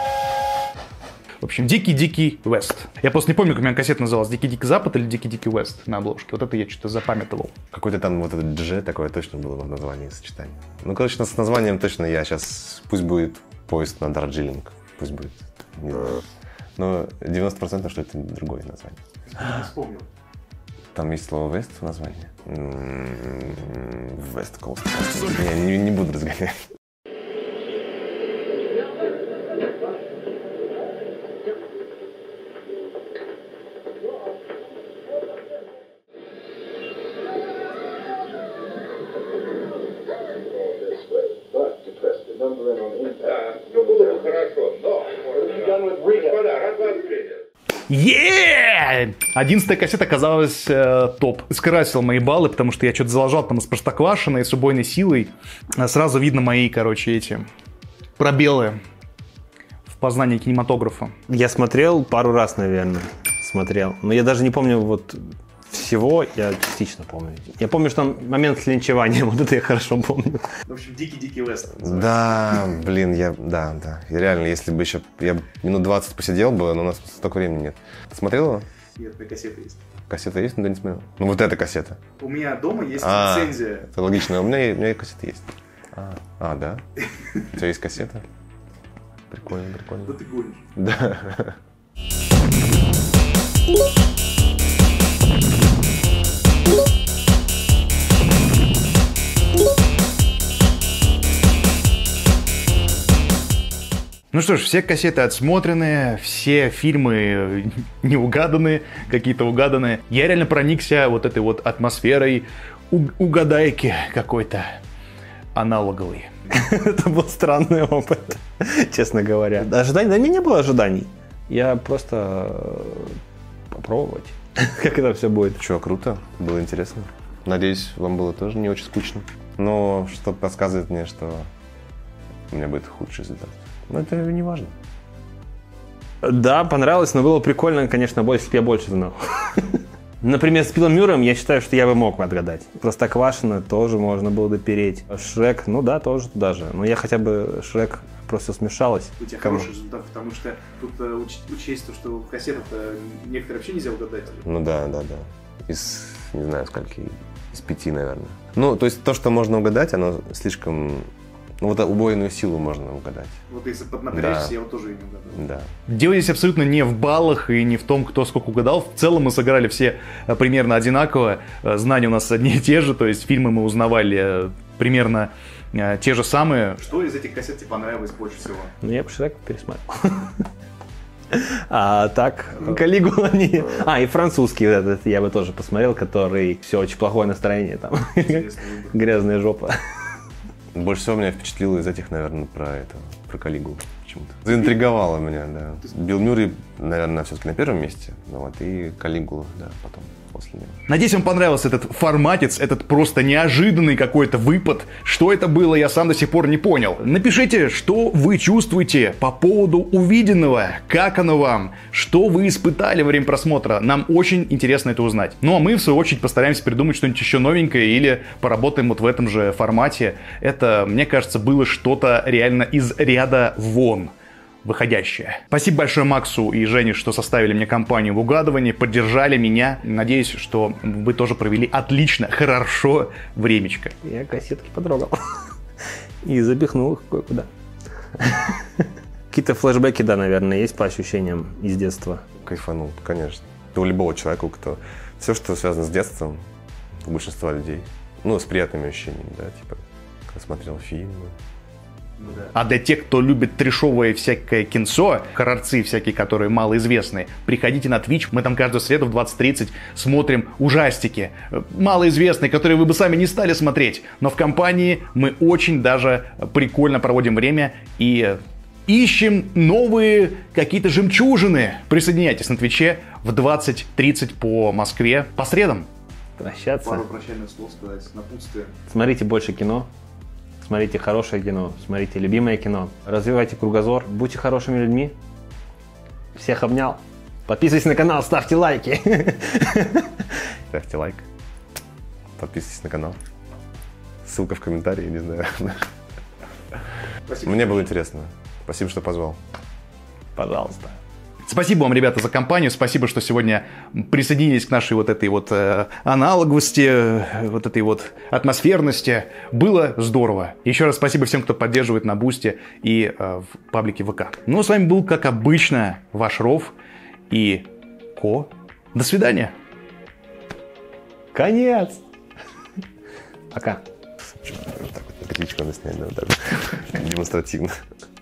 В общем, Дикий Вест. Я просто не помню, как у меня кассета называлась. Дикий Запад или Дикий Вест на обложке. Вот это я что-то запамятовал. Какой-то там вот этот «Дж» такое точно было в названии сочетания. Ну, короче, с названием точно я сейчас... Пусть будет «Поезд на Дарджилинг». Пусть будет. Не знаю. Но 90% что это другое название. Я не вспомнил. Там есть слово «Вест» в названии. Вест Коуст. Не буду разгонять. Все было бы хорошо, но... Господа, рад вас видеть. 11-я кассета оказалась топ. Скрасил мои баллы, потому что я что-то заложил там из Простоквашино и с убойной силой. Сразу видно мои, эти пробелы в познании кинематографа. Я смотрел пару раз, наверное. Но я даже не помню вот всего я частично помню. Я помню, что там момент с линчеванием, вот это я хорошо помню. В общем, дикий вестерн. Да, блин, да. И реально, если бы еще я минут 20 посидел бы, но у нас столько времени нет. Ты смотрел его? Нет, у меня кассета есть. Кассета есть, но я не смотрел. Ну вот эта кассета. У меня дома есть лицензия. Это логично, у меня кассета есть. Да? У тебя есть кассета? Прикольно. Да ты гонишь. Да. Ну что ж, все кассеты отсмотрены, все фильмы не угаданы, какие-то угаданные. Я реально проникся вот этой вот атмосферой угадайки какой-то аналоговой. Это был странный опыт, честно говоря. Ожиданий? Да, у меня не было ожиданий. Я просто попробовать, как это все будет. Чё, круто, было интересно. Надеюсь, вам было тоже не очень скучно. Но что-то подсказывает мне, что у меня будет худший результат. Но это не важно. Да, понравилось, но было прикольно, конечно, если бы я больше знал. Например, с Биллом Мюрреем я считаю, что я бы мог отгадать. Простоквашино тоже можно было допереть. Шрек, ну да, тоже туда же. Но я хотя бы Шрек просто смешалось. У тебя хороший результат, потому что тут учесть то, что кассета-то некоторые вообще нельзя угадать. Ну да. Из, не знаю, скольки, из 5, наверное. Ну, то есть то, что можно угадать, оно слишком... Ну, вот убойную силу можно угадать. Вот если поднапрячься, я вот тоже и не угадаю. Да. Дело здесь абсолютно не в баллах и не в том, кто сколько угадал. В целом мы сыграли все примерно одинаково. Знания у нас одни и те же, то есть фильмы мы узнавали примерно те же самые. Что из этих кассет тебе понравилось больше всего? Ну, я бы Шрека пересмотрел. А так, Калигула не... и французский вот этот я бы тоже посмотрел, который все очень плохое настроение там. Грязная жопа. Больше всего меня впечатлило из этих, наверное, про Калигулу почему-то. Заинтриговало меня, да. Билл Мюррей, наверное, все-таки на первом месте, ну вот, и Калигула, да, потом, после него. Надеюсь, вам понравился этот форматец, этот просто неожиданный какой-то выпад. Что это было, я сам до сих пор не понял. Напишите, что вы чувствуете по поводу увиденного, как оно вам, что вы испытали во время просмотра. Нам очень интересно это узнать. Ну а мы, в свою очередь, постараемся придумать что-нибудь еще новенькое или поработаем вот в этом же формате. Это, мне кажется, было что-то реально из ряда вон выходящее. Спасибо большое Максу и Жене, что составили мне компанию в угадывании, поддержали меня. Надеюсь, что вы тоже провели отлично, хорошо времечко. Я кассетки потрогал и запихнул их кое-куда. Какие-то флешбеки, да, наверное, есть по ощущениям из детства. Кайфанул, конечно. Это у любого человека, кто... Все, что связано с детством, у большинства людей, ну, с приятными ощущениями, да, типа, когда смотрел фильмы. А для тех, кто любит трешовое всякое кинцо, хоррорцы всякие, которые малоизвестные, приходите на Twitch, мы там каждую среду в 20:30 смотрим ужастики, малоизвестные, которые вы бы сами не стали смотреть, но в компании мы очень даже прикольно проводим время и ищем новые какие-то жемчужины. Присоединяйтесь на Твиче в 20:30 по Москве по средам. Прощаться. Пару прощальных слов сказать, напутствие. Смотрите больше кино. Смотрите хорошее кино, смотрите любимое кино. Развивайте кругозор, будьте хорошими людьми. Всех обнял. Подписывайтесь на канал, ставьте лайки. Ставьте лайк. Подписывайтесь на канал. Ссылка в комментарии, не знаю. Спасибо. Мне было интересно. Спасибо, что позвал. Пожалуйста. Спасибо вам, ребята, за компанию. Спасибо, что сегодня присоединились к нашей вот этой вот аналоговости, вот этой вот атмосферности. Было здорово. Еще раз спасибо всем, кто поддерживает на Бусти и в паблике ВК. Ну, с вами был, как обычно, ваш Ров и Ко. До свидания. Конец. Пока. Так вот, петличку надо снять, да, вот так. Демонстративно.